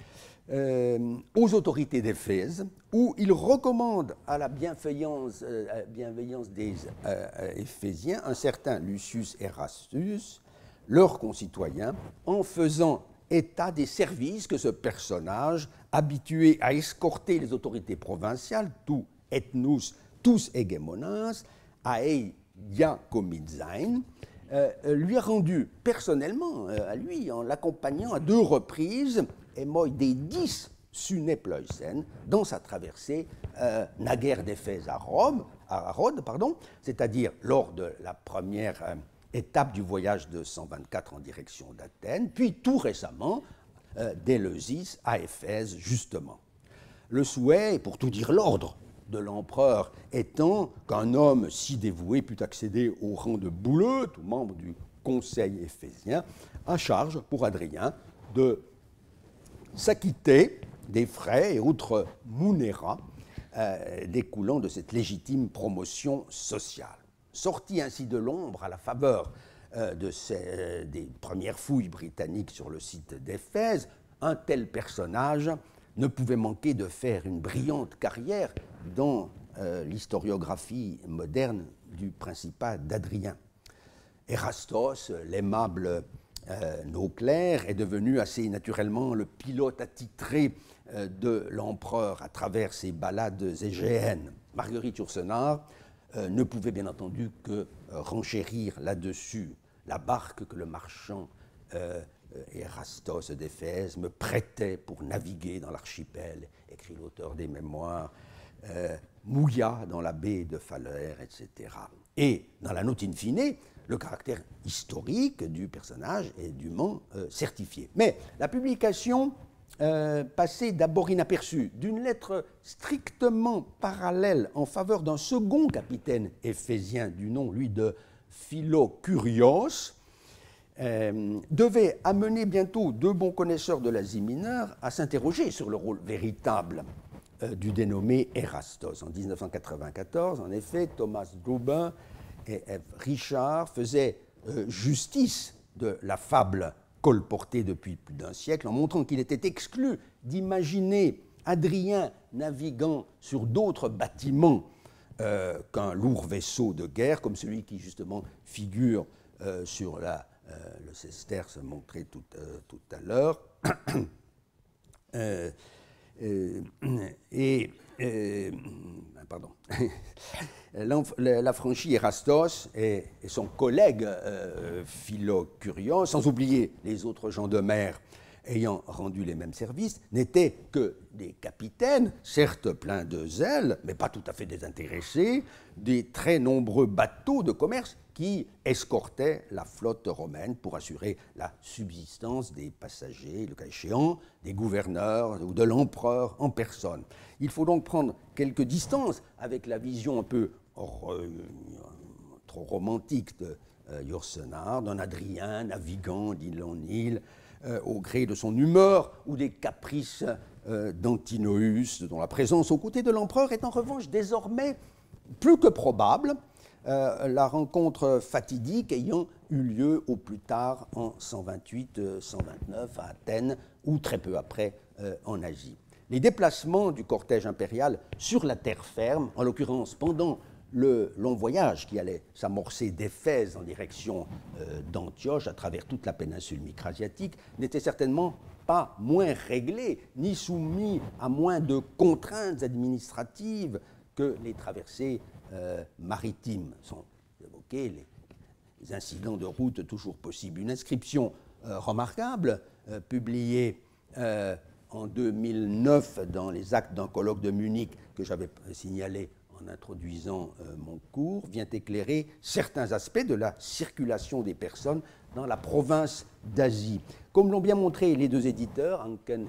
aux autorités d'Éphèse, où il recommande à la bienveillance des Éphésiens un certain Lucius Erastus, leur concitoyen, en faisant état des services que ce personnage, habitué à escorter les autorités provinciales, tous ethnus, tous hegemonas, aei diakomit sein, lui a rendu personnellement, à lui, en l'accompagnant à 2 reprises, et moi des 10 Sunépleusen, dans sa traversée naguère d'Éphèse à Rhodes, c'est-à-dire lors de la première étape du voyage de 124 en direction d'Athènes, puis tout récemment d'Éleusis à Éphèse, justement. Le souhait, et pour tout dire l'ordre, de l'empereur étant qu'un homme si dévoué pût accéder au rang de bouleux, tout membre du conseil éphésien, à charge pour Adrien de s'acquitter des frais et autres munera découlant de cette légitime promotion sociale. Sorti ainsi de l'ombre à la faveur des premières fouilles britanniques sur le site d'Éphèse, un tel personnage ne pouvait manquer de faire une brillante carrière dans l'historiographie moderne du principat d'Adrien. Érastos, l'aimable Nauclère, est devenu assez naturellement le pilote attitré de l'empereur à travers ses ballades égéennes. Marguerite Yourcenar ne pouvait bien entendu que renchérir là-dessus. La barque que le marchand Érastos d'Éphèse me prêtait pour naviguer dans l'archipel, écrit l'auteur des mémoires, mouilla dans la baie de Phalère, etc. Et dans la note in fine, le caractère historique du personnage est dûment certifié. Mais la publication passait d'abord inaperçue d'une lettre strictement parallèle en faveur d'un second capitaine éphésien du nom, lui, de Philocurios, devait amener bientôt 2 bons connaisseurs de l'Asie mineure à s'interroger sur le rôle véritable du dénommé Érastos. En 1994, en effet, Thomas Grubin et F. Richard faisaient justice de la fable colportée depuis plus d'un siècle en montrant qu'il était exclu d'imaginer Adrien naviguant sur d'autres bâtiments qu'un lourd vaisseau de guerre, comme celui qui justement figure sur le sesterce montré tout à l'heure. Pardon. L'affranchi Érastos et son collègue Philocurios, sans oublier les autres gens de mer ayant rendu les mêmes services, n'étaient que des capitaines, certes pleins de zèle, mais pas tout à fait désintéressés, des très nombreux bateaux de commerce qui escortait la flotte romaine pour assurer la subsistance des passagers, le cas échéant, des gouverneurs ou de l'empereur en personne. Il faut donc prendre quelques distances avec la vision un peu trop romantique de Yourcenar, d'un Adrien naviguant d'île en île, au gré de son humeur ou des caprices d'Antinoüs, dont la présence aux côtés de l'empereur est en revanche désormais plus que probable, la rencontre fatidique ayant eu lieu au plus tard en 128-129 à Athènes ou très peu après en Asie. Les déplacements du cortège impérial sur la terre ferme, en l'occurrence pendant le long voyage qui allait s'amorcer d'Éphèse en direction d'Antioche à travers toute la péninsule micrasiatique, n'étaient certainement pas moins réglés ni soumis à moins de contraintes administratives que les traversées maritimes. Sont évoqués les incidents de route toujours possibles. Une inscription remarquable publiée en 2009 dans les actes d'un colloque de Munich que j'avais signalé en introduisant mon cours, vient éclairer certains aspects de la circulation des personnes dans la province d'Asie. Comme l'ont bien montré les deux éditeurs,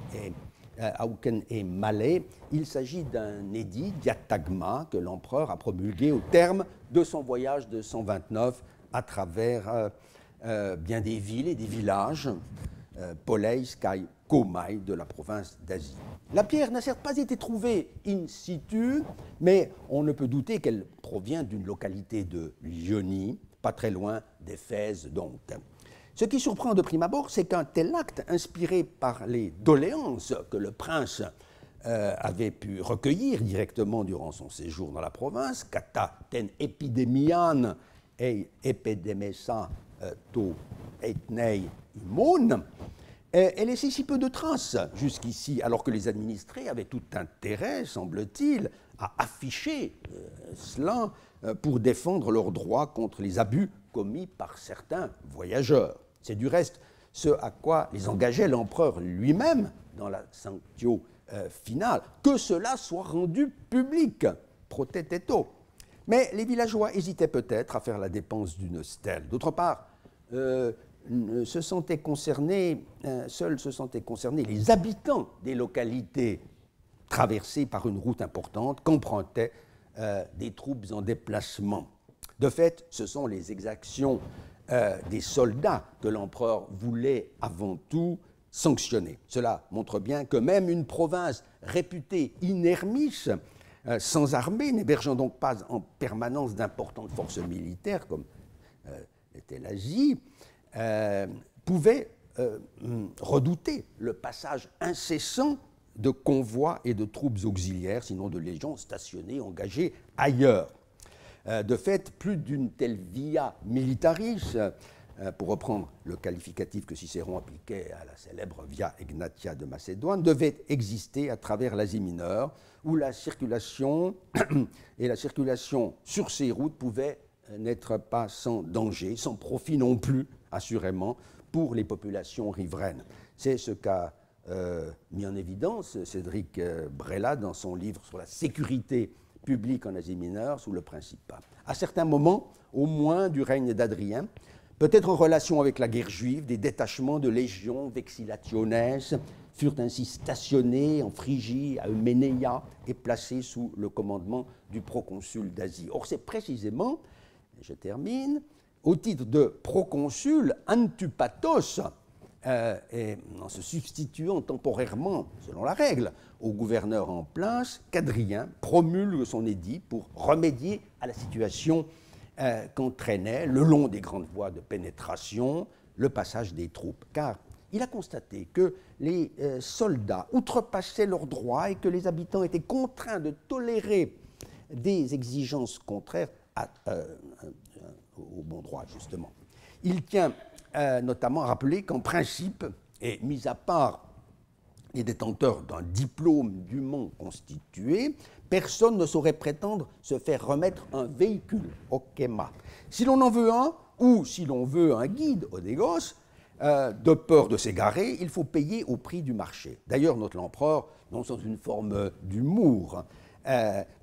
Hauken et Mallet, il s'agit d'un édit, diatagma, que l'empereur a promulgué au terme de son voyage de 129 à travers bien des villes et des villages, Poleis, Kai, Komai, de la province d'Asie. La pierre n'a certes pas été trouvée in situ, mais on ne peut douter qu'elle provient d'une localité de Lyonie, pas très loin d'Éphèse donc. Ce qui surprend de prime abord, c'est qu'un tel acte, inspiré par les doléances que le prince avait pu recueillir directement durant son séjour dans la province, kata ten epidemian et epidemesa to etnei imon, elle laissait si peu de traces jusqu'ici, alors que les administrés avaient tout intérêt, semble-t-il, à afficher cela pour défendre leurs droits contre les abus commis par certains voyageurs. C'est du reste ce à quoi les engageait l'empereur lui-même dans la Sanctio finale, que cela soit rendu public, proteteto. Mais les villageois hésitaient peut-être à faire la dépense d'une stèle. D'autre part, seuls se sentaient concernés les habitants des localités traversées par une route importante qu'empruntaient des troupes en déplacement. De fait, ce sont les exactions des soldats que l'empereur voulait avant tout sanctionner. Cela montre bien que même une province réputée inermis, sans armée, n'hébergeant donc pas en permanence d'importantes forces militaires, comme était l'Asie, pouvait redouter le passage incessant de convois et de troupes auxiliaires, sinon de légions stationnées, engagées ailleurs. De fait, plus d'une telle via militaris, pour reprendre le qualificatif que Cicéron appliquait à la célèbre via Egnatia de Macédoine, devait exister à travers l'Asie mineure, où la circulation sur ces routes pouvait n'être pas sans danger, sans profit non plus, assurément, pour les populations riveraines. C'est ce qu'a mis en évidence Cédric Brella dans son livre sur la sécurité publique en Asie mineure sous le Principat. À certains moments, au moins du règne d'Adrien, peut-être en relation avec la guerre juive, des détachements de légions vexillationes furent ainsi stationnés en Phrygie, à Euménéia, et placés sous le commandement du proconsul d'Asie. Or, c'est précisément, je termine, au titre de proconsul, Antupatos, et en se substituant temporairement, selon la règle, au gouverneur en place, qu'Adrien promulgue son édit pour remédier à la situation qu'entraînait, le long des grandes voies de pénétration, le passage des troupes. Car il a constaté que les soldats outrepassaient leurs droits et que les habitants étaient contraints de tolérer des exigences contraires au bon droit, justement. Il tient notamment à rappeler qu'en principe, et mis à part les détenteurs d'un diplôme dûment constitué, personne ne saurait prétendre se faire remettre un véhicule, okema. Si l'on en veut un, ou si l'on veut un guide, odégos, de peur de s'égarer, il faut payer au prix du marché. D'ailleurs, notre empereur, non sans une forme d'humour,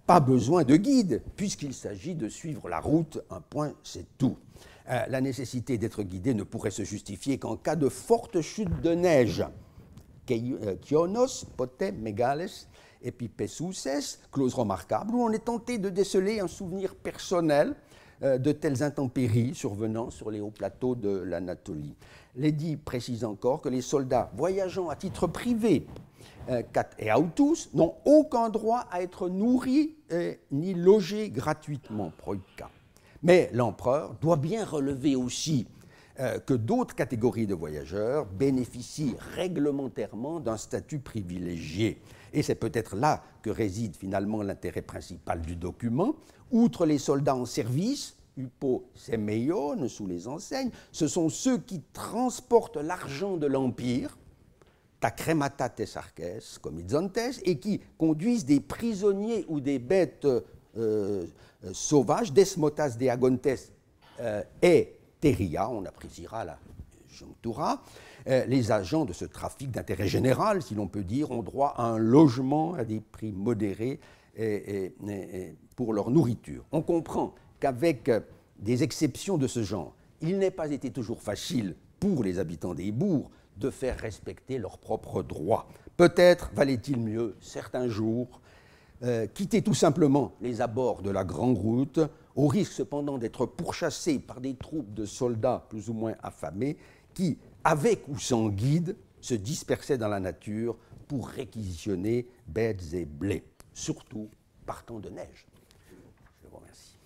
pas besoin de guide, puisqu'il s'agit de suivre la route, un point, c'est tout. La nécessité d'être guidé ne pourrait se justifier qu'en cas de forte chute de neige. Kionos, pote, megales, epipesouses, clause remarquable, où on est tenté de déceler un souvenir personnel de telles intempéries survenant sur les hauts plateaux de l'Anatolie. L'édit précise encore que les soldats voyageant à titre privé et autus n'ont aucun droit à être nourris ni logés gratuitement, proica. Mais l'empereur doit bien relever aussi que d'autres catégories de voyageurs bénéficient réglementairement d'un statut privilégié. Et c'est peut-être là que réside finalement l'intérêt principal du document. Outre les soldats en service, hyposémeion, sous les enseignes, ce sont ceux qui transportent l'argent de l'Empire, ta cremata tesarches, comme Idzontes, et qui conduisent des prisonniers ou des bêtes sauvages, desmotas de agontes et teria, on appréciera la jonctura. Les agents de ce trafic d'intérêt général, si l'on peut dire, ont droit à un logement à des prix modérés pour leur nourriture. On comprend qu'avec des exceptions de ce genre, il n'est pas été toujours facile pour les habitants des bourgs de faire respecter leurs propres droits. Peut-être valait-il mieux, certains jours, quitter tout simplement les abords de la grande route, au risque cependant d'être pourchassés par des troupes de soldats plus ou moins affamés qui, avec ou sans guide, se dispersaient dans la nature pour réquisitionner bêtes et blés, surtout par temps de neige. Je vous remercie.